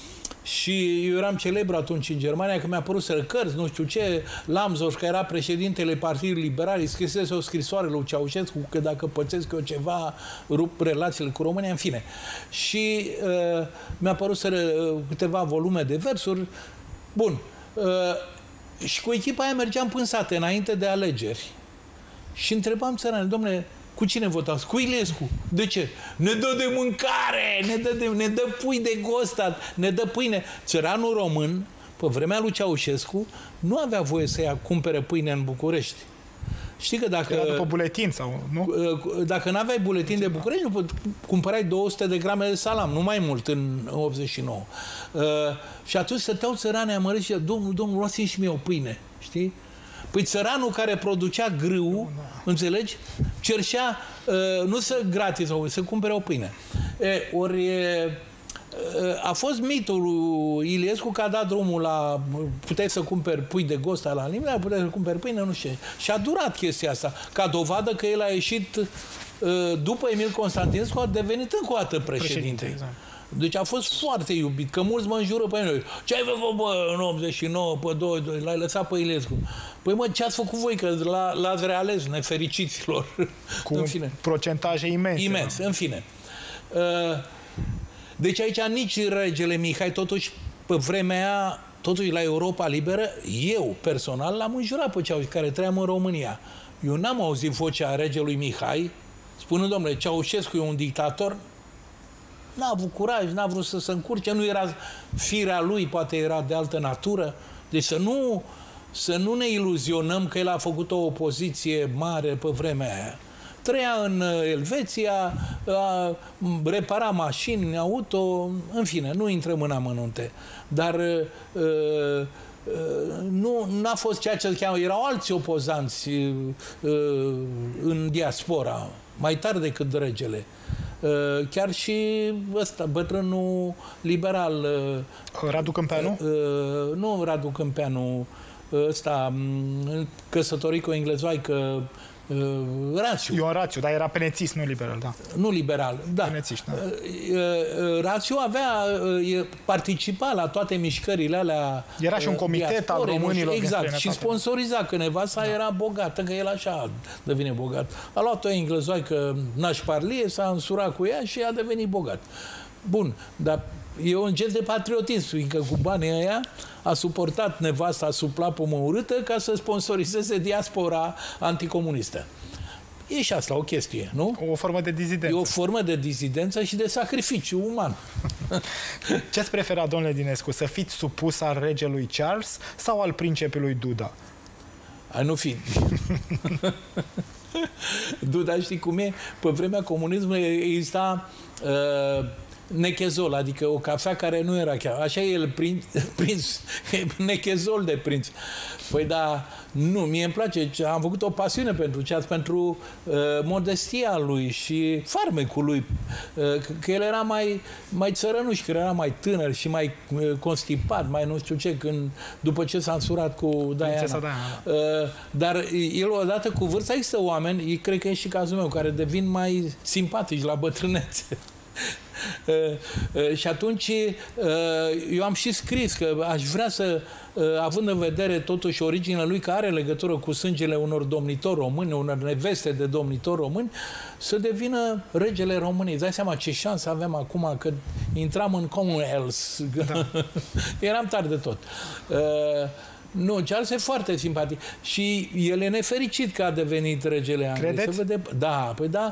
Și eu eram celebru atunci în Germania, că mi-a părut să cărți, nu știu ce, Lambsdorff, că era președintele Partidului Liberal, îi scrisese o scrisoare lui Ceaușescu că dacă pățesc eu ceva, rup relațiile cu România, în fine. Și uh, mi-a părut să uh, câteva volume de versuri. Bun. Uh, și cu echipa aia mergeam până sate, înainte de alegeri. Și întrebam țărane, domnule, cu cine votați? Cu Iliescu. De ce? Ne dă de mâncare, ne dă, de, ne dă pui de gostat, ne dă pâine. Țăranul român, pe vremea lui Ceaușescu, nu avea voie să ia cumpere pâine în București. Știi că dacă... Era după buletin sau, nu? Dacă n-aveai buletin de București, nu cumpărai două sute de grame de salam, nu mai mult, în optzeci și nouă. Uh, și atunci stăteau țărane amărâți și domnul, domnul, luați-mi și mie o pâine, știi? Păi țăranul care producea grâu, no, no. înțelegi, cerșea uh, nu să gratis, să cumpere o pâine. E, ori e, a fost mitul lui Iliescu că a dat drumul la... Puteai să cumperi pui de Gosta la Limba, puteai să cumperi pâine, nu știu. Și a durat chestia asta, ca dovadă că el a ieșit după Emil Constantinescu, a devenit încă o dată președinte. președinte exact. Deci a fost foarte iubit, că mulți mă înjură pe noi. Ce ai făcut, bă, în optzeci și nouă, pe douăzeci și doi, l-ai lăsat pe Iliescu? Păi, mă, ce ați făcut voi? Că l-ați reales, nefericiților. Cu în fine. Procentaje imense. Imens, în fine. Deci aici nici regele Mihai, totuși, pe vremea aia, totuși la Europa Liberă, eu, personal, l-am înjurat pe Ceaușescu, care trăiam în România. Eu n-am auzit vocea regelui Mihai, spunând, domnule, Ceaușescu e un dictator. N-a avut curaj, n-a vrut să se încurce, nu era firea lui, poate era de altă natură. Deci să nu, să nu ne iluzionăm că el a făcut o opoziție mare pe vremea aia. Trăia în Elveția, a repara mașini, auto, în fine, nu intrăm în amănunte. Dar uh, uh, nu n-a fost ceea ce se cheamă, erau alți opozanți uh, în diaspora, mai tari decât regele. Uh, chiar și ăsta, bătrânul liberal. Uh, Radu Câmpeanu? Uh, nu Radu Câmpeanu, ăsta, căsătorit cu o englezoaică, uh, Rațiu. Ion Rațiu, dar era penețist, nu liberal, da. Nu liberal, da. Penețist, da. Uh, Rațiu avea, uh, participa la toate mișcările alea. Era și un comitet al românilor. Exact, și sponsoriza că nevasta da. era bogată, că el așa devine bogat. A luat o englezoaică nașparlie, s-a însurat cu ea și a devenit bogat. Bun, dar e un gest de patriotism, fiindcă cu banii ăia a suportat nevasta sub plapumă urâtă ca să sponsorizeze diaspora anticomunistă. E și asta o chestie, nu? O formă de dizidență. E o formă de dizidență și de sacrificiu uman. Ce-ți prefera, domnule Dinescu, să fiți supus al regelui Charles sau al princepelui Duda? A nu fi. Duda, știi cum e? Pe vremea comunismului exista uh, nechezol, adică o cafea care nu era chiar. Așa e el prinț, prinț nechezol de prinț. Păi da, nu, mie îmi place, am făcut o pasiune pentru ceas, pentru uh, modestia lui și farmecul lui, uh, că, că el era mai, mai țărănuș, că era mai tânăr și mai uh, constipat, mai nu știu ce, când, după ce s-a însurat cu Diana. Diana. Uh, dar el, odată cu vârsta, există oameni, cred că e și cazul meu, care devin mai simpatici la bătrânețe. Uh, uh, și atunci uh, eu am și scris că aș vrea să, uh, având în vedere totuși originea lui, că are legătură cu sângele unor domnitori români, unor neveste de domnitori români, să devină regele României. Îți dai seama ce șansă avem acum că intram în Commonwealth. Da. Eram tare de tot. Uh, Nu, Charles e foarte simpatic. Și el e nefericit că a devenit regele Angliei. Credeți? Să vede... Da, păi da.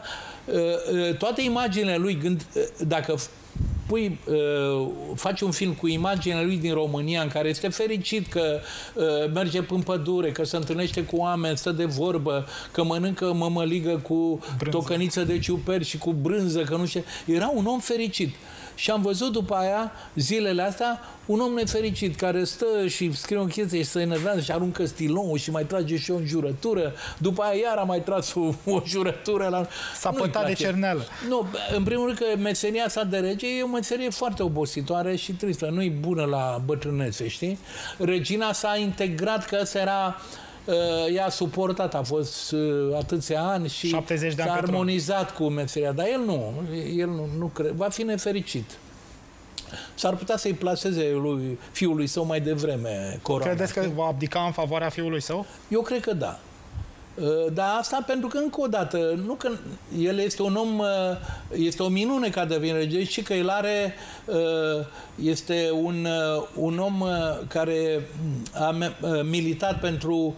Toate imaginile lui, gând, dacă pui, faci un film cu imaginile lui din România, în care este fericit că merge în pădure, că se întâlnește cu oameni, stă de vorbă, că mănâncă mămăligă cu brânză, tocăniță de ciuperci și cu brânză, că nu știu. Era un om fericit. Și am văzut după aia, zilele astea, un om nefericit care stă și scrie o chestie și se enervează și aruncă stilonul și mai trage și o înjurătură. După aia iar a mai tras o, o jurătură. La... S-a pătat de cerneală. Nu, în primul rând că meseria sa de rege e o meserie foarte obositoare și tristă. Nu-i bună la bătrânețe, știi? Regina s-a integrat, că ăsta era... Uh, ea a suportat, a fost uh, atâția ani și s-a armonizat cu meseria, dar el nu, el nu, nu cred, va fi nefericit. S-ar putea să-i plaseze lui, fiului său mai devreme coroana. Credeți că va abdica în favoarea fiului său? Eu cred că da. Dar asta pentru că, încă o dată, nu că el este un om, este o minune ca devine rege, și că el are, este un, un om care a militat pentru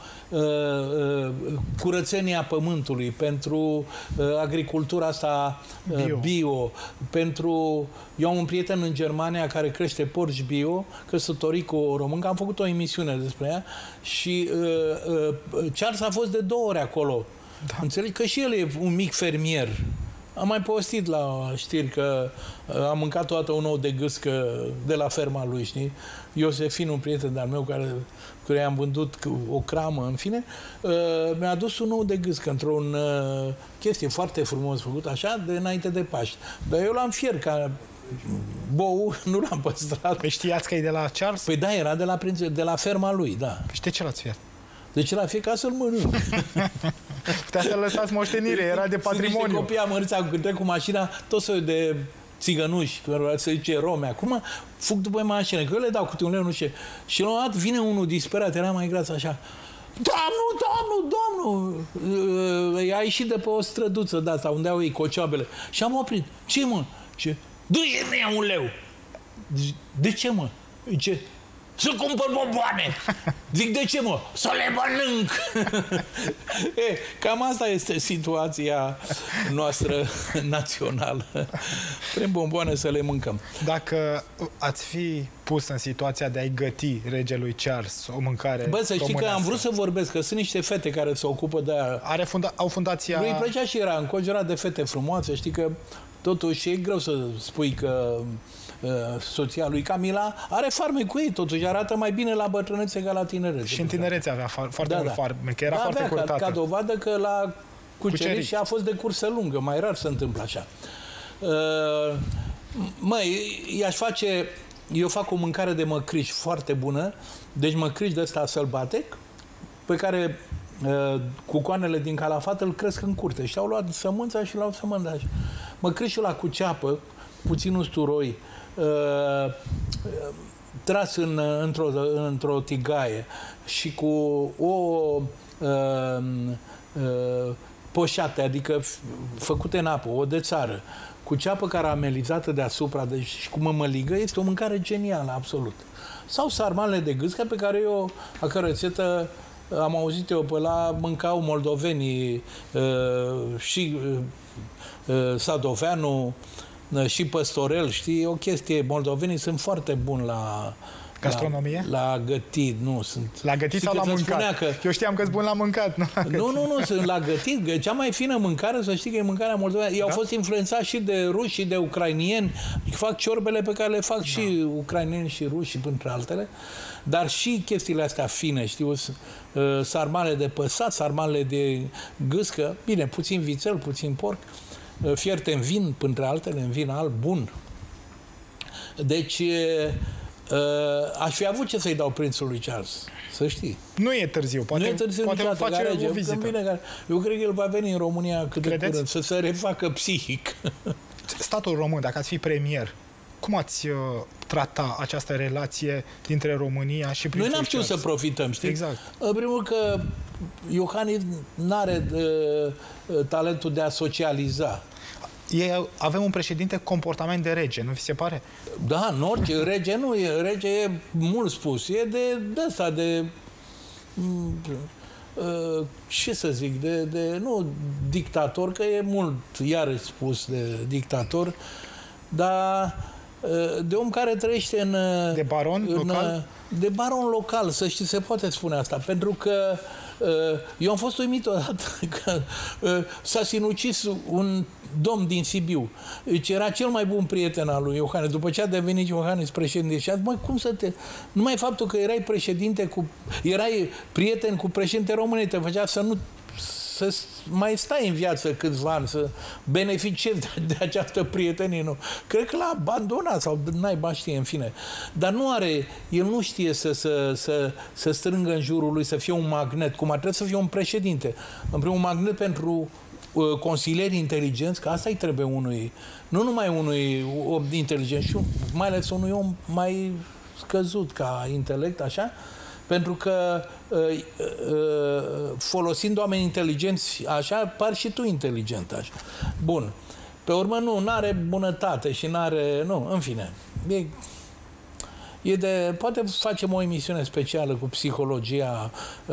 curățenia pământului, pentru agricultura asta bio. bio, pentru... Eu am un prieten în Germania care crește porci bio, căsătorit cu o româncă, am făcut o emisiune despre ea și uh, uh, Charles a fost de două ori acolo. Da. Înțelegi că și el e un mic fermier. Am mai postit la știri că am mâncat toată un ou de gâscă de la ferma lui, știi? Iosefin, un prieten de-al meu care, care i-am vândut o cramă, în fine, uh, mi-a adus un ou de gâscă într-un uh, chestie foarte frumos făcut, așa, de înainte de Paști. Dar eu l-am fier ca bou, nu l-am păstrat. Păi știați că e de la Charles? Păi da, era de la, de la ferma lui, da. Și de ce l-ați fiert? Deci la fie ca să-l mănânc. Putea să-l lăsați moștenire, era de patrimoniu. Sunt niște copii amărâți, când trec cu mașina, tot soiul de țigănuși, care se zice Rome, acum fug după mașină, că eu le dau câte un leu, nu știu. Și la un dat vine unul disperat, era mai graț așa. Doamnul, doamnul, doamnul! A ieșit de pe o străduță de asta, unde au ei cocioabele. Și am oprit. Ce, mă? Ce? Du-i un leu! De ce, mă? Ce? Să cumpăr bomboane! Zic, de ce, mă? Să le mănânc! E, cam asta este situația noastră națională. Prin bomboane să le mâncăm. Dacă ați fi pus în situația de a-i găti regelui Charles o mâncare Bă, să știi că am vrut să vorbesc, că sunt niște fete care se ocupă de aia. Are funda au fundația... Lui îi plăcea și era înconjurat de fete frumoase. Știi că totuși e greu să spui că soția lui Camila are farme cu ei, totuși arată mai bine la bătrânețe ca la tinerețe. Și în tinerețe avea foarte da, mult da. farme, că era da, foarte avea, curtată. Ca, ca dovadă că la cucerit, cucerit și a fost de cursă lungă, mai rar se întâmplă așa. Uh, măi, i-aș face, eu fac o mâncare de măcriș foarte bună, deci măcriș de ăsta sălbatec, pe care uh, cucoanele din calafat îl cresc în curte și au luat sămânța și l-au sămândat. Măcrișul ăla cu ceapă, puțin usturoi, Uh, tras în, într-o, într-o tigaie și cu o uh, uh, poșată, adică făcută în apă, o de țară, cu ceapă caramelizată deasupra, deci și cu mămăligă, este o mâncare genială, absolut. Sau sarmale de gâscă pe care eu, a cără rețetă am auzit eu pe la mâncau moldovenii uh, și uh, Sadoveanu și Păstorel, știi, o chestie, moldovenii sunt foarte buni la gastronomie? La, la gătit, nu sunt. La gătit sau la mâncat? Că... Eu știam că-s bun la mâncat, nu la Nu, nu, nu, sunt la gătit. Cea mai fină mâncare, să știi că e mâncarea moldoveană. Ei da? au fost influențați și de ruși și de ucrainieni. Fac ciorbele pe care le fac da. și ucrainieni și ruși, printre altele. Dar și chestiile astea fine, știu, sarmale de păsat, sarmale de gâscă, bine, puțin vițel, puțin porc, fierte în vin, printre altele, în vin alb, bun. Deci, aș fi avut ce să-i dau prințului Charles, să știi. Nu e târziu, poate, nu e târziu poate face rege, o vizită. Vine, eu cred că el va veni în România cât de curând, să se refacă psihic. Statul român, dacă ați fi premier, cum ați uh, trata această relație dintre România și prințul Noi n-am știut să profităm, știi? Exact. În primul că Iohannis n-are uh, talentul de a socializa. E, avem un președinte cu comportament de rege, nu vi se pare? Da, în orice rege nu e. Rege e mult spus. E de, de asta, de... Uh, ce să zic, de, de... Nu dictator, că e mult iarăși spus de dictator, dar de om care trăiește în... De baron în, local? De baron local, să știi, se poate spune asta. Pentru că eu am fost uimit odată că s-a sinucis un domn din Sibiu. Deci era cel mai bun prieten al lui Iohannis. După ce a devenit Iohannis președinte. Și a zis, măi, cum să te... Numai faptul că erai președinte cu... Erai prieten cu președinte României te făcea să nu... să mai stai în viață câțiva ani, să beneficiezi de, de această prietenie. Nu. Cred că l-a abandonat sau n-ai știe, în fine. Dar nu are, el nu știe să, să, să, să strângă în jurul lui, să fie un magnet, cum ar trebui să fie un președinte. În primul magnet pentru uh, consilieri inteligenți, că asta îi trebuie unui, nu numai unui om inteligent, și mai ales unui om mai scăzut ca intelect, așa, pentru că folosind oameni inteligenți așa, par și tu inteligent așa. Bun. Pe urmă, nu, n-are bunătate și n-are... Nu, în fine. E, e de... Poate facem o emisiune specială cu psihologia uh,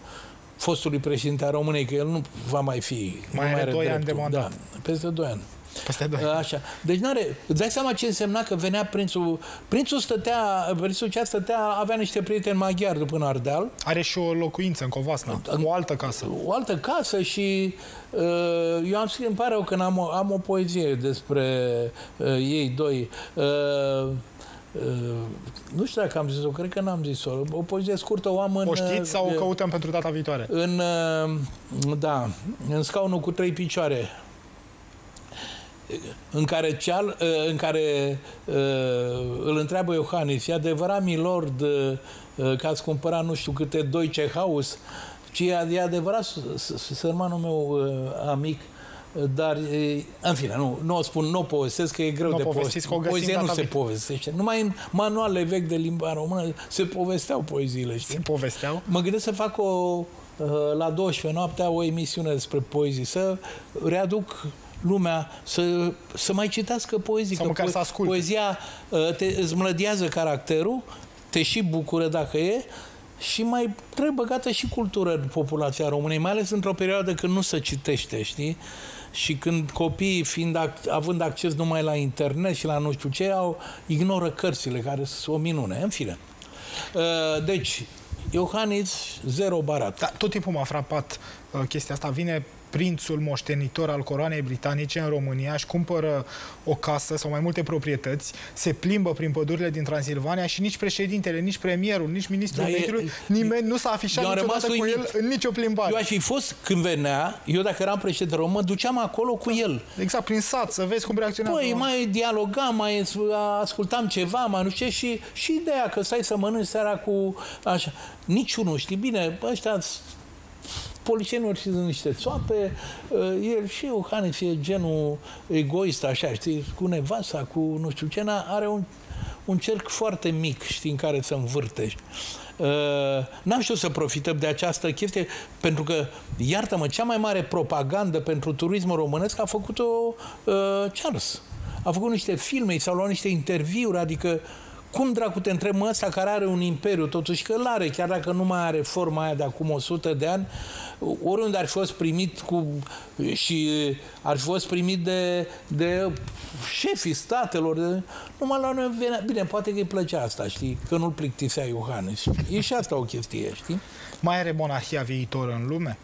fostului președinte a României, că el nu va mai fi... Mai are doi ani de mandat. Da, peste doi ani. Peste doi. Așa. Deci n-are... Îți dai seama ce însemna că venea prințul... Prințul stătea... Prințul cea stătea... Avea niște prieteni maghiari după în Ardeal. Are și o locuință în Covasna. O altă casă. O altă casă și... Uh, eu am scris, îmi pare rău că am o, am o poezie despre uh, ei doi. Uh, uh, nu știu dacă am zis-o, cred că n-am zis-o. O poezie scurtă o am în... O știți sau o căutăm pentru data viitoare? În... Uh, da. În Scaunul cu trei picioare. În care, ceal, în care uh, îl întreabă Iohannis, e adevărat, milord, uh, că ați cumpărat nu știu câte Deutsche Haus, ci e, e adevărat, sărmanul meu uh, amic, dar, uh, în fine, nu, nu o spun, nu o povestesc, că e greu no, de povestit. Poezia nu se povestește. Numai în manuale vechi de limba română se povesteau poeziile, știi? Se povesteau? Mă gândesc să fac o, la douăsprezece noaptea o emisiune despre poezii, să readuc lumea să, să mai citească poezii. Sau măcar să asculte. Poezia te, îți mlădiază caracterul, te și bucură dacă e, și mai trebuie băgată și cultură în populația României, mai ales într-o perioadă când nu se citește, știi? Și când copiii, fiind, având acces numai la internet și la nu știu ce, au, ignoră cărțile, care sunt o minune. În fine. Deci, Iohannis, zero barat. Da, tot timpul m-a frapat uh, chestia asta. Vine prințul moștenitor al coroanei britanice în România, își cumpără o casă sau mai multe proprietăți, se plimbă prin pădurile din Transilvania și nici președintele, nici premierul, nici ministrul da, mediului, nimeni nu s-a afișat niciodată cu el în nicio plimbare. Eu aș fi fost, când venea, eu dacă eram președinte român, mă duceam acolo cu el. Exact, prin sat, să vezi cum reacționează. Păi, mai dialogam, mai ascultam ceva, mai nu știu ce, și, și ideea că stai să mănânci seara cu așa. Niciunul, știi bine, ăștia polițienilor și niște țoape, el și Iohannis e genul egoist, așa, știi, cu nevasta, cu nu știu ce, are un, un cerc foarte mic, știi, în care să învârtești. Uh, n-am știut să profităm de această chestie, pentru că, iartă-mă, cea mai mare propagandă pentru turismul românesc a făcut-o uh, Charles. A făcut niște filme, s-au luat niște interviuri, adică cum dracu te întreb ăsta care are un imperiu, totuși că îl are, chiar dacă nu mai are forma aia de acum o sută de ani, oriunde ar fi fost primit cu, și ar fi fost primit de, de șefii statelor, de, numai la noi venea, bine, poate că îi plăcea asta, știi, că nu-l plictisea Iohannis. E și asta o chestie, știi? Mai are monarhia viitor în lume?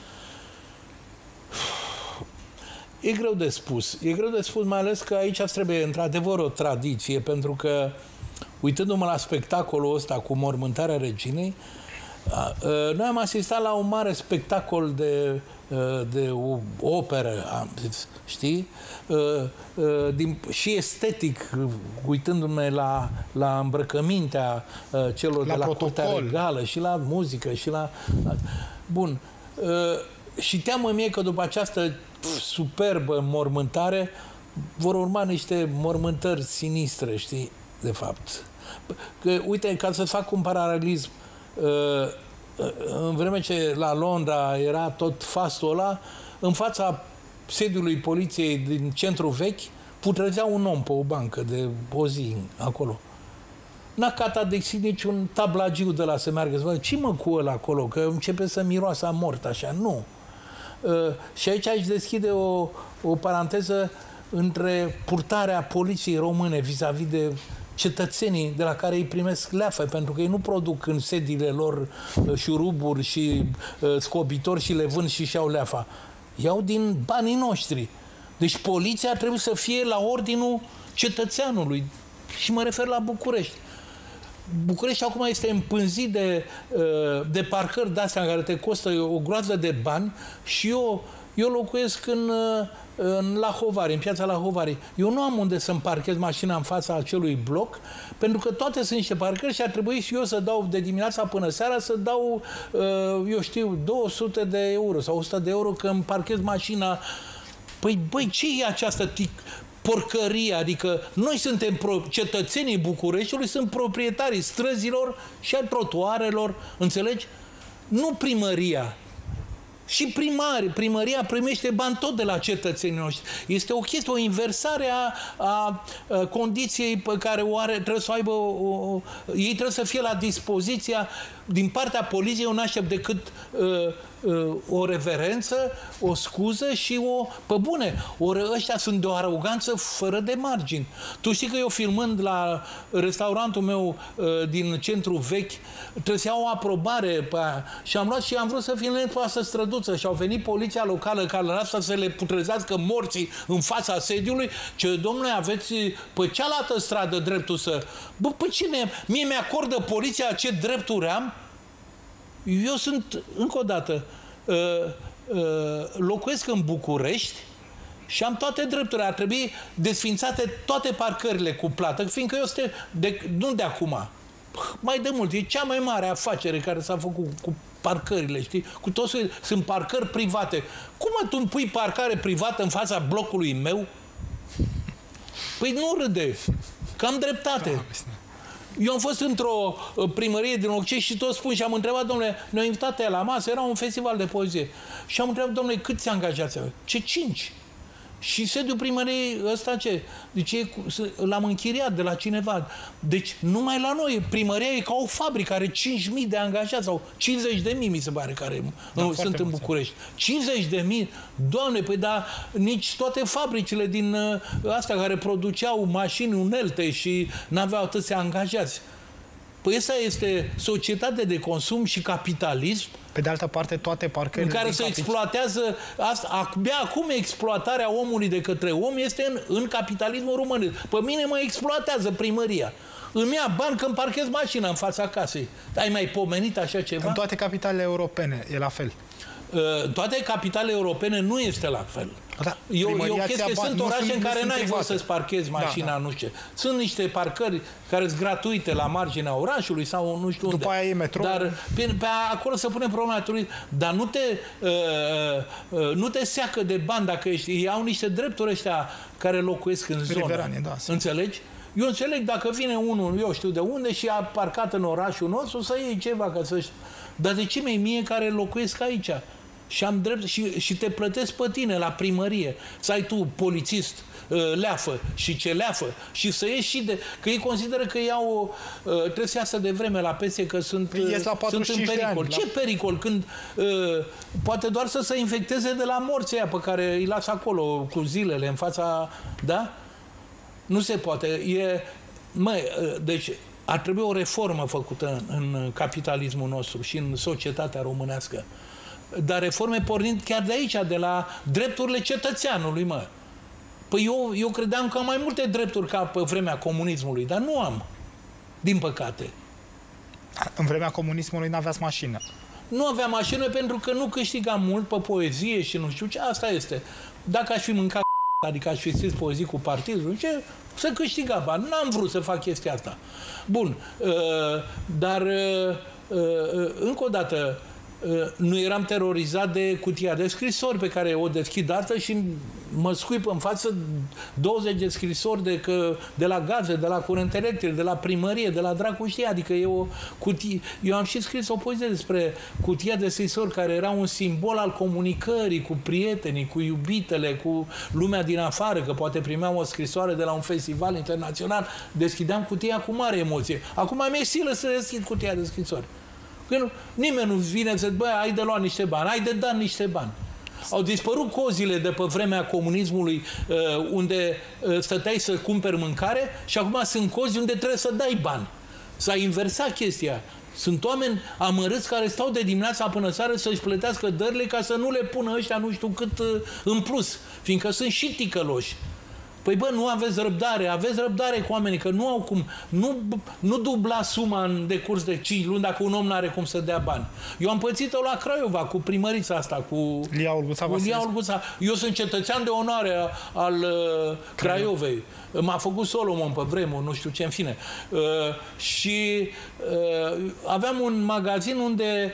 E greu de spus. E greu de spus, mai ales că aici trebuie într-adevăr o tradiție, pentru că uitându-mă la spectacolul ăsta cu mormântarea reginei, noi am asistat la un mare spectacol de, de operă, știi? Din, și estetic, uitându-ne la, la îmbrăcămintea celor la de la curtea regală și la muzică și la... Bun. Și teamă mie că după această superbă mormântare vor urma niște mormântări sinistre, știi? De fapt. Că, uite, ca să fac un paralelism, în vreme ce la Londra era tot fastul ăla, în fața sediului poliției din centru vechi putrezea un om pe o bancă de o zi acolo. N-a catadexit niciun tablagiu de la să meargă să vadă ce mă cu ăla acolo, că începe să miroasă a mort așa. Nu. Uh, și aici aș deschide o, o paranteză între purtarea poliției române vis-a-vis de cetățenii de la care îi primesc leafă, pentru că ei nu produc în sediile lor șuruburi și uh, scobitori și le vând și și-au leafa. Iau din banii noștri. Deci poliția trebuie să fie la ordinul cetățeanului. Și mă refer la București. București acum este împânzit de, de parcări de-astea care te costă o groază de bani și eu, eu locuiesc în, în Lahovari, în piața Lahovari. Eu nu am unde să-mi parchez mașina în fața acelui bloc, pentru că toate sunt niște parcări și ar trebui și eu să dau de dimineața până seara, să dau, eu știu, două sute de euro sau o sută de euro că îmi parchez mașina. Păi, băi, ce e această tic? Porcărie, adică noi suntem cetățenii Bucureștiului, sunt proprietarii străzilor și ai trotuarelor, înțelegi? Nu primăria. Și primari, primăria primește bani tot de la cetățenii noștri. Este o chestie, o inversare a, a, a condiției pe care o are, trebuie să aibă, o, o, ei trebuie să fie la dispoziția din partea poliției, eu n-aștept decât uh, o reverență, o scuză și o... Pe bune, ori ăștia sunt de o aroganță fără de margini. Tu știi că eu filmând la restaurantul meu din centru vechi, trebuie să iau o aprobare pe aia. Și am luat și am vrut să filmez pe asta străduță și au venit poliția locală care lasă să le putrezească morții în fața sediului. Ce, domnule, aveți pe cealaltă stradă dreptul să... Bă, pe cine? Mie mi-acordă poliția ce drepturi am? Eu sunt, încă o dată, uh, uh, locuiesc în București și am toate drepturile. Ar trebui desfințate toate parcările cu plată, fiindcă eu sunt de, nu de acum, mai de mult. E cea mai mare afacere care s-a făcut cu parcările, știi? Cu toți sunt parcări private. Cum mă, tu îmi pui parcare privată în fața blocului meu? Păi nu râde, că am dreptate. Eu am fost într-o primărie din Occes și toți spun și am întrebat, domnule, ne-au invitat ea la masă, era un festival de poezie. Și am întrebat, domnule, câți angajați aveți? Ce cinci? Și sediul primăriei ăsta ce? Deci l-am închiriat de la cineva. Deci numai la noi, primăria e ca o fabrică, are cinci mii de angajați sau cincizeci de mii mi se pare care da, nu, sunt în București. cincizeci de mii? Doamne, păi da, nici toate fabricile din uh, astea care produceau mașini unelte și n-aveau atâția angajați. Păi asta este societate de consum și capitalism. Pe de altă parte, toate parcările în care se exploatează asta. Abia acum exploatarea omului de către om este în, în capitalismul românesc. Pe mine mă exploatează primăria. Îmi ia bani când parchez mașina în fața casei. Ai mai pomenit așa ceva? În toate capitalele europene e la fel. În toate capitalele europene nu este la fel. Da, eu, eu cred că sunt orașe în care n-ai voie să-ți parchezi mașina, da, da. nu știu ce. Sunt niște parcări care sunt gratuite la marginea orașului sau nu știu unde. După aia e metro. Dar pe, pe acolo se pune problema turism. Dar nu te, uh, uh, nu te seacă de bani dacă ești. Ei au niște drepturi ăștia care locuiesc în zonă. Riverani, da, înțelegi? Eu înțeleg dacă vine unul, eu știu de unde, și a parcat în orașul nostru, să iei ceva ca să-și... Dar de ce mi-e mie care locuiesc aici? Și am drept și, și te plătesc pe tine la primărie. Să ai tu polițist, leafă și ce leafă și să ieși și de... Că ei consideră că iau... Trebuie să iasă de vreme la pensie că sunt, sunt în pericol. Ani, ce la... pericol? Când poate doar să se infecteze de la morții aia pe care îi lasă acolo cu zilele în fața... Da? Nu se poate. E... Măi, deci ar trebui o reformă făcută în capitalismul nostru și în societatea românească. Dar reforme pornind chiar de aici, de la drepturile cetățeanului, mă. Păi eu, eu credeam că am mai multe drepturi ca pe vremea comunismului, dar nu am. Din păcate. În vremea comunismului n-aveați mașină. Nu aveam mașină pentru că nu câștigam mult pe poezie și nu știu ce. Asta este. Dacă aș fi mâncat, adică aș fi scris poezii cu partidul, ce, să câștiga bani. N-am vrut să fac chestia asta. Bun. Uh, dar, uh, uh, încă o dată, nu eram terorizat de cutia de scrisori pe care o deschid dată și mă scuip în față douăzeci de scrisori de, că, de la gaze, de la curent electric, de la primărie, de la dracu știe, adică e o cutie. Eu am și scris o poezie despre cutia de scrisori care era un simbol al comunicării cu prietenii, cu iubitele, cu lumea din afară, că poate primeam o scrisoare de la un festival internațional, deschideam cutia cu mare emoție. Acum mi-e silă să deschid cutia de scrisori. Când nimeni nu vine să zic, băi, ai de luat niște bani, ai de dat niște bani. Au dispărut cozile de pe vremea comunismului unde stăteai să cumperi mâncare și acum sunt cozi unde trebuie să dai bani. S-a inversat chestia. Sunt oameni amărâți care stau de dimineața până seară să-și plătească dările ca să nu le pună ăștia nu știu cât în plus, fiindcă sunt și ticăloși. Păi bă, nu aveți răbdare, aveți răbdare cu oamenii, că nu au cum, nu, nu dubla suma în decurs de cinci luni dacă un om nu are cum să dea bani. Eu am pățit-o la Craiova cu primărița asta, cu Lia Olguța. Cu Lia Olguța. Eu sunt cetățean de onoare al uh, Craiovei. M-a făcut Solomon pe vremuri, nu știu ce, în fine. Uh, și uh, aveam un magazin unde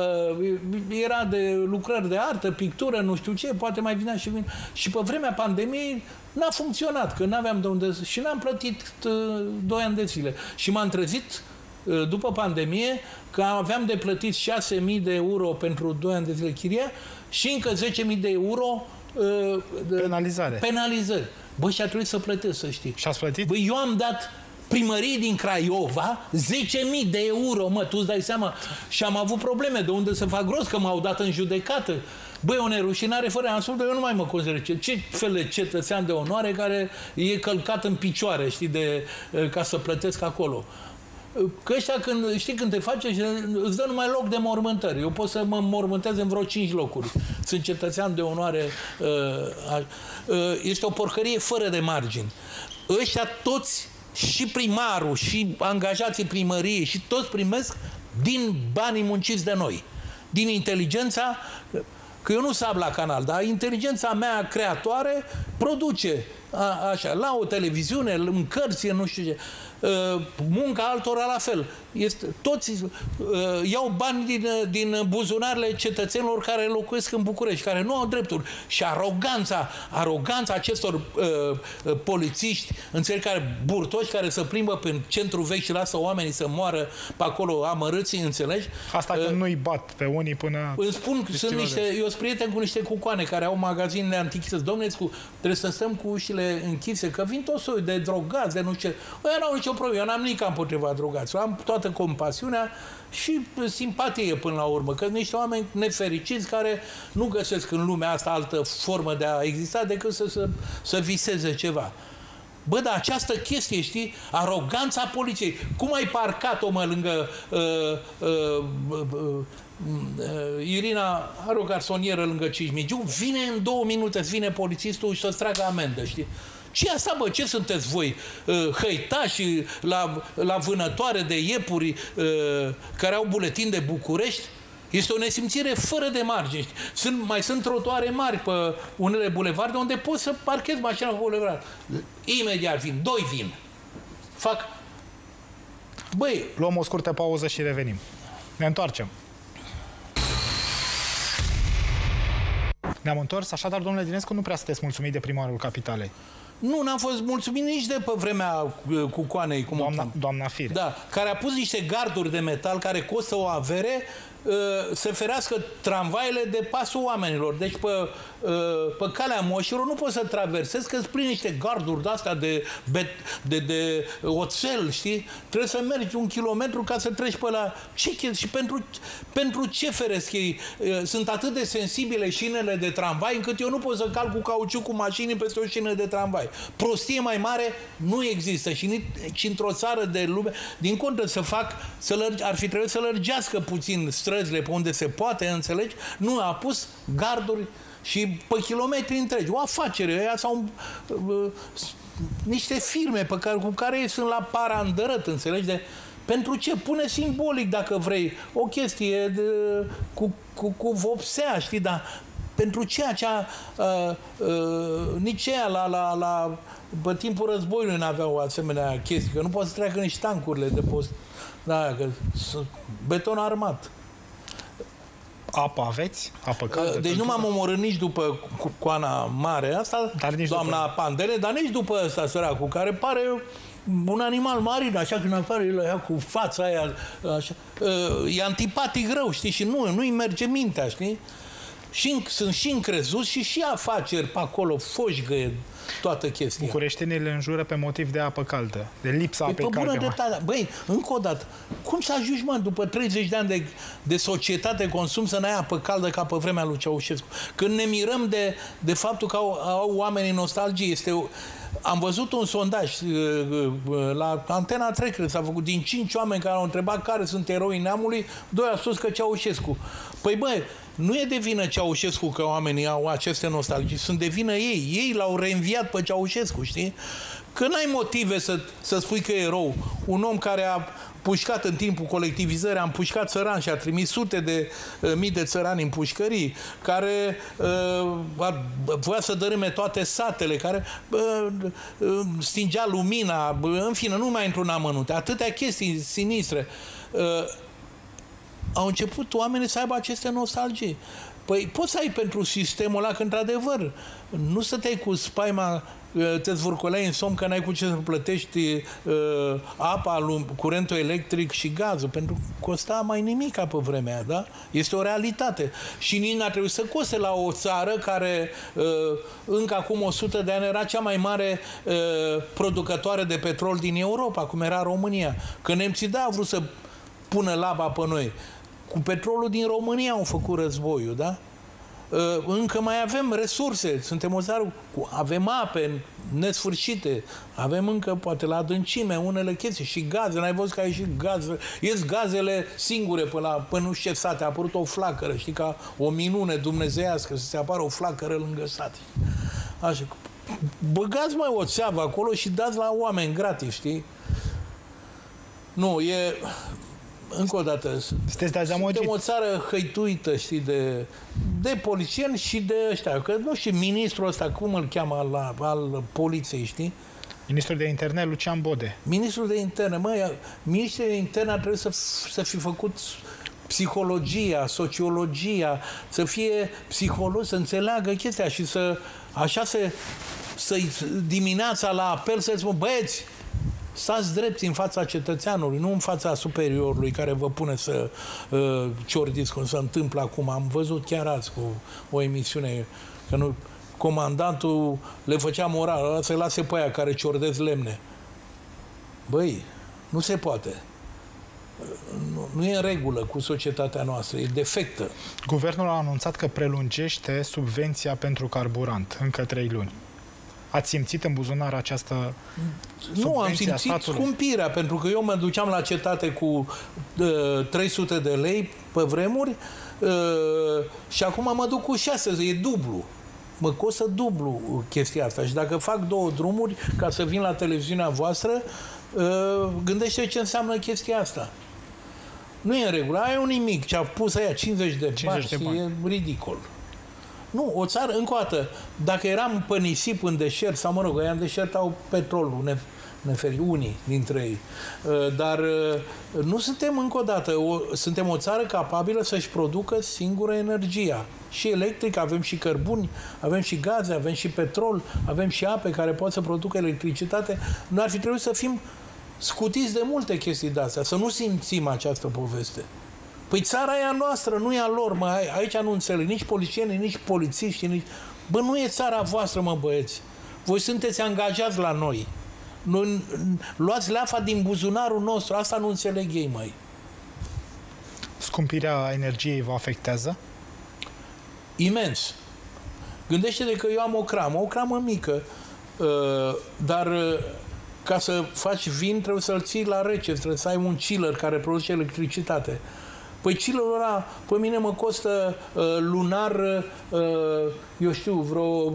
uh, era de lucrări de artă, pictură, nu știu ce, poate mai vinea și vin. Și pe vremea pandemiei n-a funcționat, că n-aveam de unde... Și n-am plătit uh, doi ani de zile. Și m-am trezit uh, după pandemie că aveam de plătit șase mii de euro pentru doi ani de zile chiria și încă zece mii de euro uh, penalizare. penalizări. Bă, și a trebuit să plătesc, să știi. Și ați plătit? Bă, eu am dat primăriei din Craiova zece mii de euro, mă, tu îți dai seama? Și am avut probleme de unde să fac rost, că m-au dat în judecată. Băi, o nerușinare fără ansur, eu nu mai mă consider. Ce, ce fel de cetățean de onoare care e călcat în picioare, știi, de, ca să plătesc acolo. Că ăștia, când, știi, când te face, îți dă numai loc de mormântări. Eu pot să mă mormântez în vreo cinci locuri. Sunt cetățean de onoare. Este o porcărie fără de margini. Ăștia toți, și primarul, și angajații primăriei, și toți primesc din banii munciți de noi. Din inteligența, că eu nu sab la canal, dar inteligența mea creatoare produce a, așa, la o televiziune, în cărți, nu știu ce. Munca altora la fel. Este, toți uh, iau bani din, din buzunarele cetățenilor care locuiesc în București, care nu au drepturi. Și aroganța, aroganța acestor uh, polițiști, înțeleg, care burtoși, care se plimbă prin centrul vechi și lasă oamenii să moară pe acolo amărâții, înțelegi? Asta uh, că nu-i bat pe unii până... Îmi spun că sunt niște, eu sunt prieten cu niște cucoane care au magazin de antichități. Dom'le, trebuie să stăm cu ușile închise, că vin tot soiul de drogați, de nu știu ce. Ăia n-au nicio problemă. Eu n-am nimic împotriva drogați. Am toată compasiunea și simpatie până la urmă, că niște oameni nefericiți care nu găsesc în lumea asta altă formă de a exista decât să, să, să viseze ceva. Bă, dar această chestie, știi, aroganța poliției. Cum ai parcat-o, mă, lângă uh, uh, uh, uh, Irina, are o garsonieră lângă Cismigiu, vine în două minute, îți vine polițistul și să-ți tragă amendă, știi? Ce asta, bă? Ce sunteți voi? Hăitași la, la vânătoare de iepuri care au buletin de București? Este o nesimțire fără de margini. Sunt, mai sunt trotuare mari pe unele bulevarde unde poți să parchezi mașina pe bulevard. Imediat vin, doi vin. Fac... Băi... Luăm o scurtă pauză și revenim. Ne întoarcem. Ne-am întors, așadar, domnule Dinescu, nu prea sunteți mulțumit de primarul Capitalei. Nu, n-am fost mulțumit nici de pe vremea Cucoanei. Cum doamna, doamna Fire. Da, care a pus niște garduri de metal care costă o avere să ferească tramvaile de pasul oamenilor. Deci pe, pe calea moșilor nu poți să traversezi, că îți prind niște garduri de-astea de, de, de, de oțel, știi? Trebuie să mergi un kilometru ca să treci pe la... Ce, și pentru, pentru ce feresc ei? Sunt atât de sensibile șinele de tramvai încât eu nu pot să calc cu cauciuc cu mașini peste o șină de tramvai. Prostie mai mare nu există și nici într-o țară de lume. Din contră, să fac, să lărgi, ar fi trebuit să lărgească puțin străzile pe unde se poate, înțelegi? Nu, a pus garduri și pe kilometri întregi. O afacere, ăia sau uh, niște firme pe care, cu care ei sunt la parandărăt, înțelegi? De, pentru ce? Pune simbolic, dacă vrei, o chestie de, cu, cu, cu vopsea, știi, dar pentru ce acea uh, uh, nici aia la, la, la pe timpul războiului n-aveau asemenea chestii, că nu poate să treacă nici tancurile de post. Da, că sunt beton armat. Apă aveți? Apă caldă? Deci nu m-am omorât nici după Coana Mare asta, dar nici doamna după... Pandele, dar nici după ăsta, săracul, care pare un animal marin, așa, când apare el aia cu fața aia, așa, e antipatic rău, știi, și nu, nu-i merge mintea, știi? Și, sunt și încrezuți și și afaceri pe acolo, foșgăie, toată chestia. Bucureștenii le înjură pe motiv de apă caldă, de lipsa apei calde. Dreptate. Băi, încă o dată, cum să ajungi, mă, după treizeci de ani de, de societate consum să n-ai apă caldă ca pe vremea lui Ceaușescu? Când ne mirăm de, de faptul că au, au oamenii nostalgie, este o, am văzut un sondaj la Antena trei, cred, s-a făcut, din cinci oameni care au întrebat care sunt eroii neamului, doi au spus că Ceaușescu. Păi băi, nu e de vină Ceaușescu că oamenii au aceste nostalgii, sunt de vină ei. Ei l-au reînviat pe Ceaușescu, știi? Că n-ai motive să, să spui că e erou. Un om care a pușcat în timpul colectivizării, a împușcat țărani și a trimis sute de uh, mii de țărani în pușcării, care uh, voia să dărâme toate satele, care uh, uh, stingea lumina, uh, în fine, nu mai intru în amănunte. Atâtea chestii sinistre. Uh, au început oamenii să aibă aceste nostalgii. Păi poți să ai pentru sistemul ăla că, într-adevăr, nu stăteai cu spaima, te zvârcoleai în somn că n-ai cu ce să plătești uh, apa, curentul electric și gazul, pentru că costa mai nimica pe vremea aia, da? Este o realitate. Și nici n-ar trebui să coste la o țară care uh, încă acum o sută de ani era cea mai mare uh, producătoare de petrol din Europa, cum era România. Că nemții, da, au vrut să pună laba pe noi. Cu petrolul din România au făcut războiul, da? Încă mai avem resurse, suntem o țară, avem ape nesfârșite, avem încă, poate la adâncime, unele chestii și gaze, n-ai văzut că a ieșit gaze, ies gazele singure până, la, până nu știu ce sate, a apărut o flacără, știi, ca o minune dumnezeiască, să se apară o flacără lângă sate. Așa, băgați mai o țeavă acolo și dați la oameni gratis, știi? Nu, e... Încă o dată, suntem o țară hăituită, știi, de, de polițieni și de ăștia. Că nu știu, ministrul ăsta, cum îl cheamă, al, al poliției, știi? Ministrul de Interne, Lucian Bode. Ministrul de Interne, măi, ministrul de Interne ar trebui să, să fi făcut psihologia, sociologia, să fie psiholog, să înțeleagă chestia și să, așa, să, să dimineața la apel să spună, băieți, stați drepți în fața cetățeanului, nu în fața superiorului care vă pune să uh, ciordiți, cum se întâmplă acum. Am văzut chiar azi cu o emisiune că nu, comandantul le făcea moral, să lase pe aia care ciordesc lemne. Băi, nu se poate. Nu, nu e în regulă cu societatea noastră, e defectă. Guvernul a anunțat că prelungește subvenția pentru carburant încă trei luni. Ați simțit în buzunar această Nu, am simțit statului? Scumpirea, pentru că eu mă duceam la cetate cu uh, trei sute de lei pe vremuri uh, și acum mă duc cu șase, e dublu. Mă costă dublu chestia asta. Și dacă fac două drumuri ca să vin la televiziunea voastră, uh, gândește ce înseamnă chestia asta. Nu e în regulă. Aia e un nimic. Ce a pus aia cincizeci de bani, de bani. E ridicol. Nu, o țară, încă o dată, dacă eram pe nisip în deșert, sau mă rog, ăia în deșert au petrolul, ne, neferi, unii dintre ei. Dar nu suntem, încă o dată, o, suntem o țară capabilă să-și producă singură energia. Și electric, avem și cărbuni, avem și gaze, avem și petrol, avem și ape care pot să producă electricitate. Noi ar fi trebuit să fim scutiți de multe chestii de-astea, să nu simțim această poveste. Păi țara e a noastră, nu e a lor, mă, aici nu înțeleg, nici polițieni, nici polițiști, nici... Bă, nu e țara voastră, mă, băieți. Voi sunteți angajați la noi. Nu, luați leafa din buzunarul nostru, asta nu înțeleg ei, măi. Scumpirea energiei vă afectează? Imens. Gândește-te că eu am o cramă, o cramă mică, dar ca să faci vin trebuie să-l ții la rece, trebuie să ai un chiller care produce electricitate. Păi chillerul ăla, pe mine mă costă uh, lunar, uh, eu știu, vreo uh,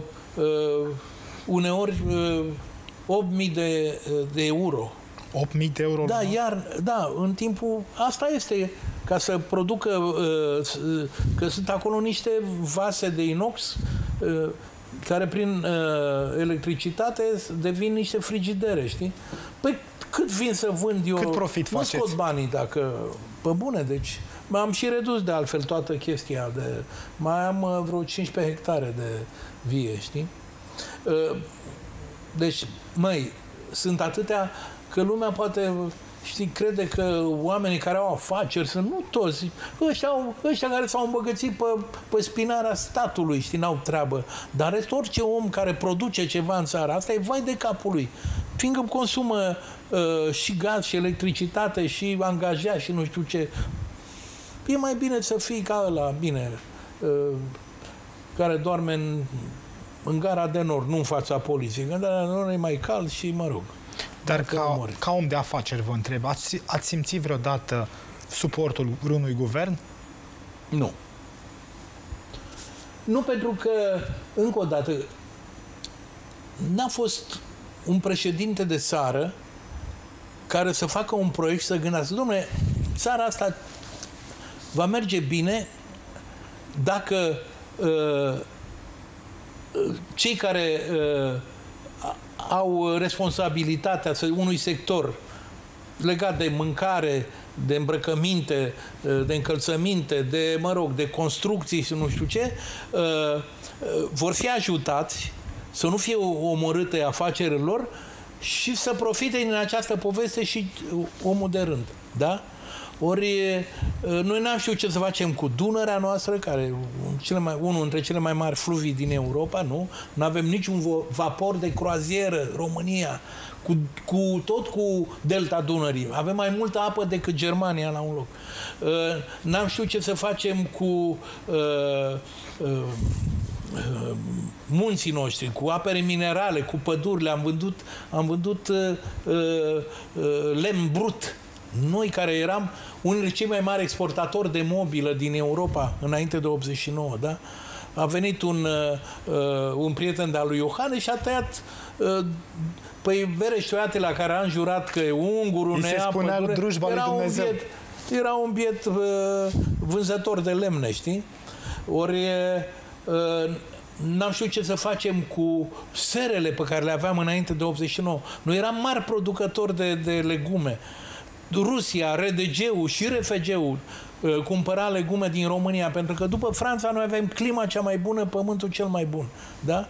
uneori uh, opt mii de, de euro. opt mii de euro? Da, iar, da, în timpul, asta este, ca să producă, uh, că sunt acolo niște vase de inox uh, care prin uh, electricitate devin niște frigidere, știi? Păi cât vin să vând eu? Cât profit nu faceți? scot banii dacă... Pe bune, deci... M-am și redus de altfel toată chestia de... Mai am uh, vreo cincisprezece hectare de vie, știi? Uh, deci, măi, sunt atâtea că lumea poate... Știi, crede că oamenii care au afaceri sunt, nu toți, ăștia, au, ăștia care s-au îmbogățit pe, pe spinarea statului, știi, n-au treabă. Dar rest, orice om care produce ceva în țara asta e vai de capul lui. Fiindcă consumă uh, și gaz, și electricitate, și angajat, și nu știu ce. E mai bine să fii ca ăla, bine, uh, care doarme în, în gara de nord, nu în fața poliției. Că gara de nord e mai cald și, mă rog, dar ca, ca om de afaceri vă întreb, ați, ați simțit vreodată suportul vreunui guvern? Nu. Nu, pentru că, încă o dată, n-a fost un președinte de țară care să facă un proiect și să gândească, dom'le, țara asta va merge bine dacă uh, cei care uh, au responsabilitatea unui sector legat de mâncare, de îmbrăcăminte, de încălțăminte, de, mă rog, de construcții și nu știu ce, vor fi ajutați să nu fie omorâte afacerile lor și să profite din această poveste și omul de rând. Da? Ori noi n-am știut ce să facem cu Dunărea noastră, care e cele mai, unul dintre cele mai mari fluvii din Europa, nu? Nu avem niciun vapor de croazieră, România, cu, cu, tot cu delta Dunării. Avem mai multă apă decât Germania la un loc. N-am știut ce să facem cu uh, uh, munții noștri, cu apele minerale, cu pădurile. Am vândut, am vândut uh, uh, lemn brut. Noi care eram unul dintre cei mai mari exportatori de mobilă din Europa înainte de optzeci și nouă, da? A venit un, uh, un prieten de-al lui Iohannis și a tăiat uh, păi Vereș la care a înjurat că e ungurul, ne ia pădure, era, un biet, era un biet uh, vânzător de lemne, știi? Ori uh, n-am știut ce să facem cu serele pe care le aveam înainte de optzeci și nouă. Noi eram mari producători de, de legume. Rusia, R D G-ul și R F G-ul uh, cumpăra legume din România, pentru că după Franța noi avem clima cea mai bună, pământul cel mai bun. Da?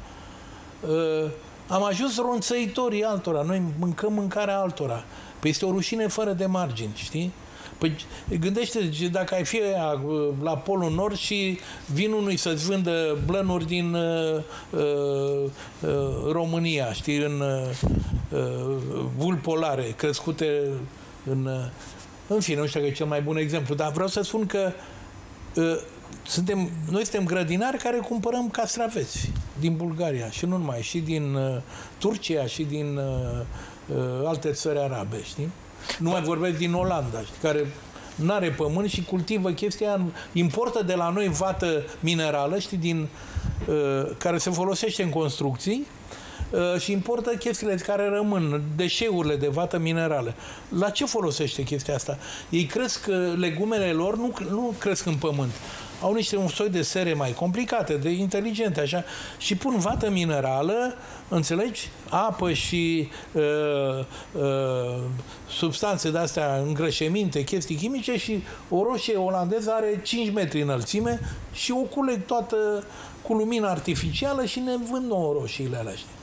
Uh, am ajuns ronțăitorii altora, noi mâncăm mâncarea altora. Păi este o rușine fără de margini, știi? Păi gândește, dacă ai fi la Polul Nord și vin unui să-ți vândă blănuri din uh, uh, România, știi, în uh, vul polare, crescute în... În fine, nu știu că e cel mai bun exemplu, dar vreau să spun că uh, suntem, noi suntem grădinari care cumpărăm castraveți din Bulgaria și nu numai, și din uh, Turcia și din uh, uh, alte țări arabe, știi? Nu mai vorbesc din Olanda, știi, care nu are pământ și cultivă chestia, importă de la noi vată minerală, știi, din, uh, care se folosește în construcții, uh, și importă chestiile care rămân, deșeurile de vată minerală. La ce folosește chestia asta? Ei cresc, legumele lor nu, nu cresc în pământ. Au niște un soi de sere mai complicate, de inteligente, așa, și pun vată minerală, înțelegi? Apă și uh, uh, substanțe de-astea, îngrășăminte, chestii chimice, și o roșie olandeză are cinci metri înălțime și o culeg toată cu lumină artificială și ne vând nouă roșiile alea, știi?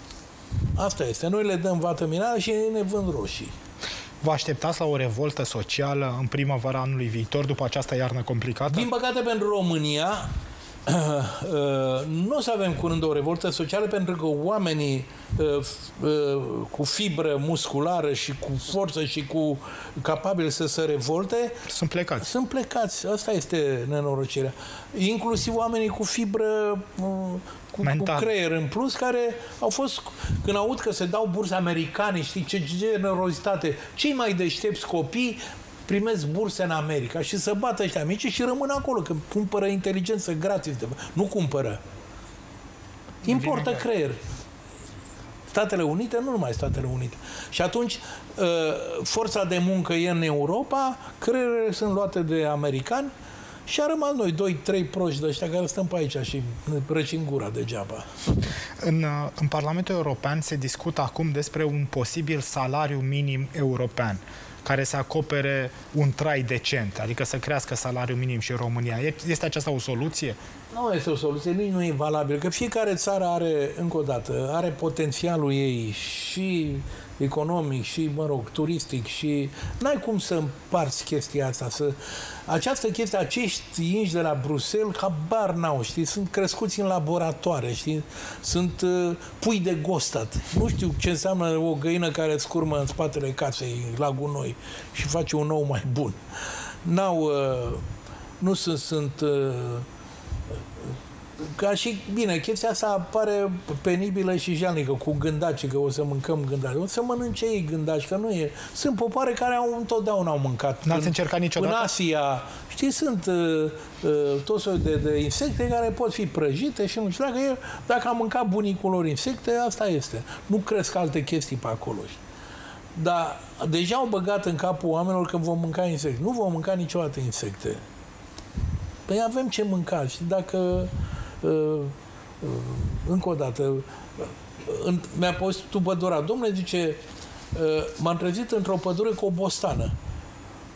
Asta este. Noi le dăm vată minerală și ne vând roșii. Vă așteptați la o revoltă socială în primăvara anului viitor, după această iarnă complicată? Din păcate pentru România, nu o să avem curând o revoltă socială, pentru că oamenii cu fibră musculară și cu forță și cu capabili să se revolte sunt plecați. Sunt plecați. Asta este nenorocirea. Inclusiv oamenii cu fibră, cu, cu creier în plus, care au fost, când aud că se dau burse americane, știi ce generozitate, cei mai deștepți copii primesc burse în America și să bată ăștia mici și rămân acolo, că cumpără inteligență gratis. Nu cumpără. Importă creier. Statele Unite, nu numai Statele Unite. Și atunci forța de muncă e în Europa, creierele sunt luate de americani și a rămas noi, doi, trei proști de ăștia care stăm pe aici și răcim gura degeaba. În, în Parlamentul European se discută acum despre un posibil salariu minim european care să acopere un trai decent, adică să crească salariul minim și în România. Este aceasta o soluție? Nu este o soluție, nici nu e valabil, că fiecare țară are, încă o dată, are potențialul ei și economic și, mă rog, turistic și n-ai cum să împarți chestia asta. Să... Această chestie, acești inși de la Bruxelles, habar n-au, știi? Sunt crescuți în laboratoare, știi? Sunt uh, pui de gostat. Nu știu ce înseamnă o găină care scurmă în spatele casei la gunoi și face un ou mai bun. N-au... Uh, nu sunt... sunt uh, ca și, bine, chestia asta pare penibilă și jalnică, cu gândaci, că o să mâncăm gândaci. O să mănânce ei gândaci, că nu e. Sunt popoare care au, întotdeauna au mâncat. N-ați încercat niciodată? În Asia, știi, sunt uh, uh, tot soiul de, de insecte care pot fi prăjite și nu știu. Dacă, e, dacă am mâncat bunicul lor insecte, asta este. Nu cresc alte chestii pe acolo. Dar deja au băgat în capul oamenilor că vom mânca insecte. Nu vom mânca niciodată insecte. Păi avem ce mânca și dacă... Uh, uh, încă o dată uh, mi-a pus tu pădura. Domnule, zice, uh, m-am trezit într-o pădure cu o bostană.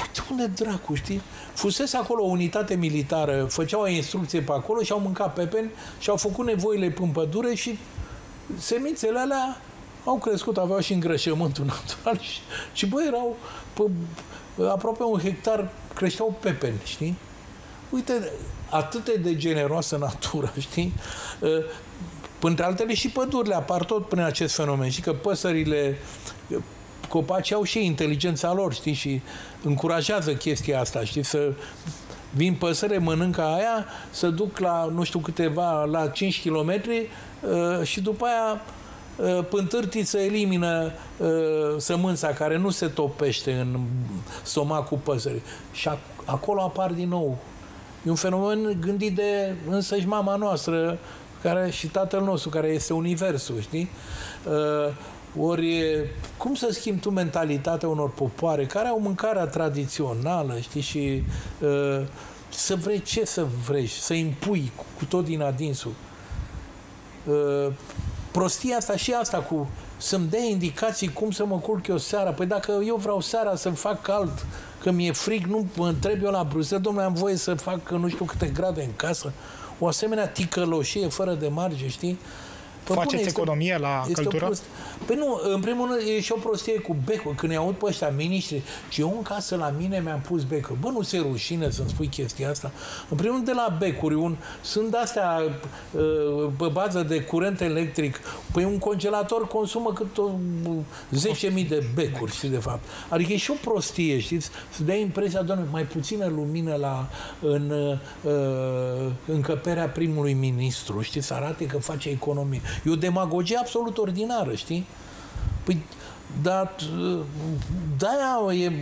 de unde dracu, știi? Fusese acolo o unitate militară, făceau o instrucție pe acolo și au mâncat pepeni și au făcut nevoile în pădure și semințele alea au crescut, aveau și îngrășământul natural și, și bă, erau pe aproape un hectar creșteau pepeni, știi? Uite, atât de generoasă natura, știi? Printre altele și pădurile apar tot prin acest fenomen. Știi că păsările, copacii au și inteligența lor, știi? Și încurajează chestia asta, știi? Să vin păsăre, mănâncă aia, să duc la, nu știu câteva, la cinci kilometri și după aia pântârtiță elimină uh, sămânța care nu se topește în stomacul păsării. Și ac acolo apar din nou. E un fenomen gândit de însăși mama noastră care, și tatăl nostru, care este universul, știi? Uh, ori, cum să schimbi tu mentalitatea unor popoare care au mâncarea tradițională, știi? Și uh, să vrei ce să vrei, să impui cu, cu tot din adinsul. Uh, prostia asta și asta cu să-mi dea indicații cum să mă culc eu seara. Păi dacă eu vreau seara să-mi fac cald, că mi-e frig, nu mă întreb eu la Bruxelles, domnule, am voie să fac nu știu câte grade în casă. O asemenea ticăloșie fără de marge, știi? Pă Faceți bune, este, căldură la căldură? Păi nu, în primul rând e și o prostie cu becul. Când îi aud pe ăștia miniștri, și eu în casă la mine mi-am pus becul. Bă, nu se rușine să-mi spui chestia asta. În primul rând de la becuri, un, sunt astea pe bază de curent electric. Păi un congelator consumă cât o zece mii de becuri, știi, de fapt. Adică e și o prostie, știți? Să dea impresia, doamne, mai puțină lumină la, în uh, încăperea primului ministru, știi? Să arate că face economie. E o demagogie absolut ordinară, știi? Păi, dar de-aia e,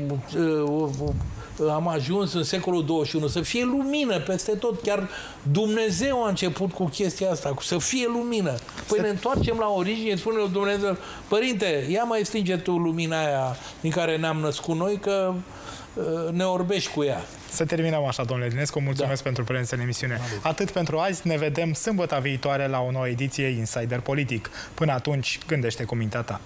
am ajuns în secolul douăzeci și unu să fie lumină peste tot. Chiar Dumnezeu a început cu chestia asta, cu să fie lumină. Păi ne întoarcem la origine, spune lui Dumnezeu, Părinte, ia mai stinge tu lumina aia din care ne-am născut noi, că ne orbești cu ea. Să terminăm așa, domnule Dinescu. Mulțumesc da. pentru prezența în emisiune. Atât pentru azi. Ne vedem sâmbătă viitoare la o nouă ediție Insider Politic. Până atunci, gândește cu mintea ta.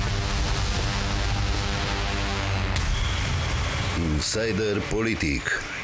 Insider Politic.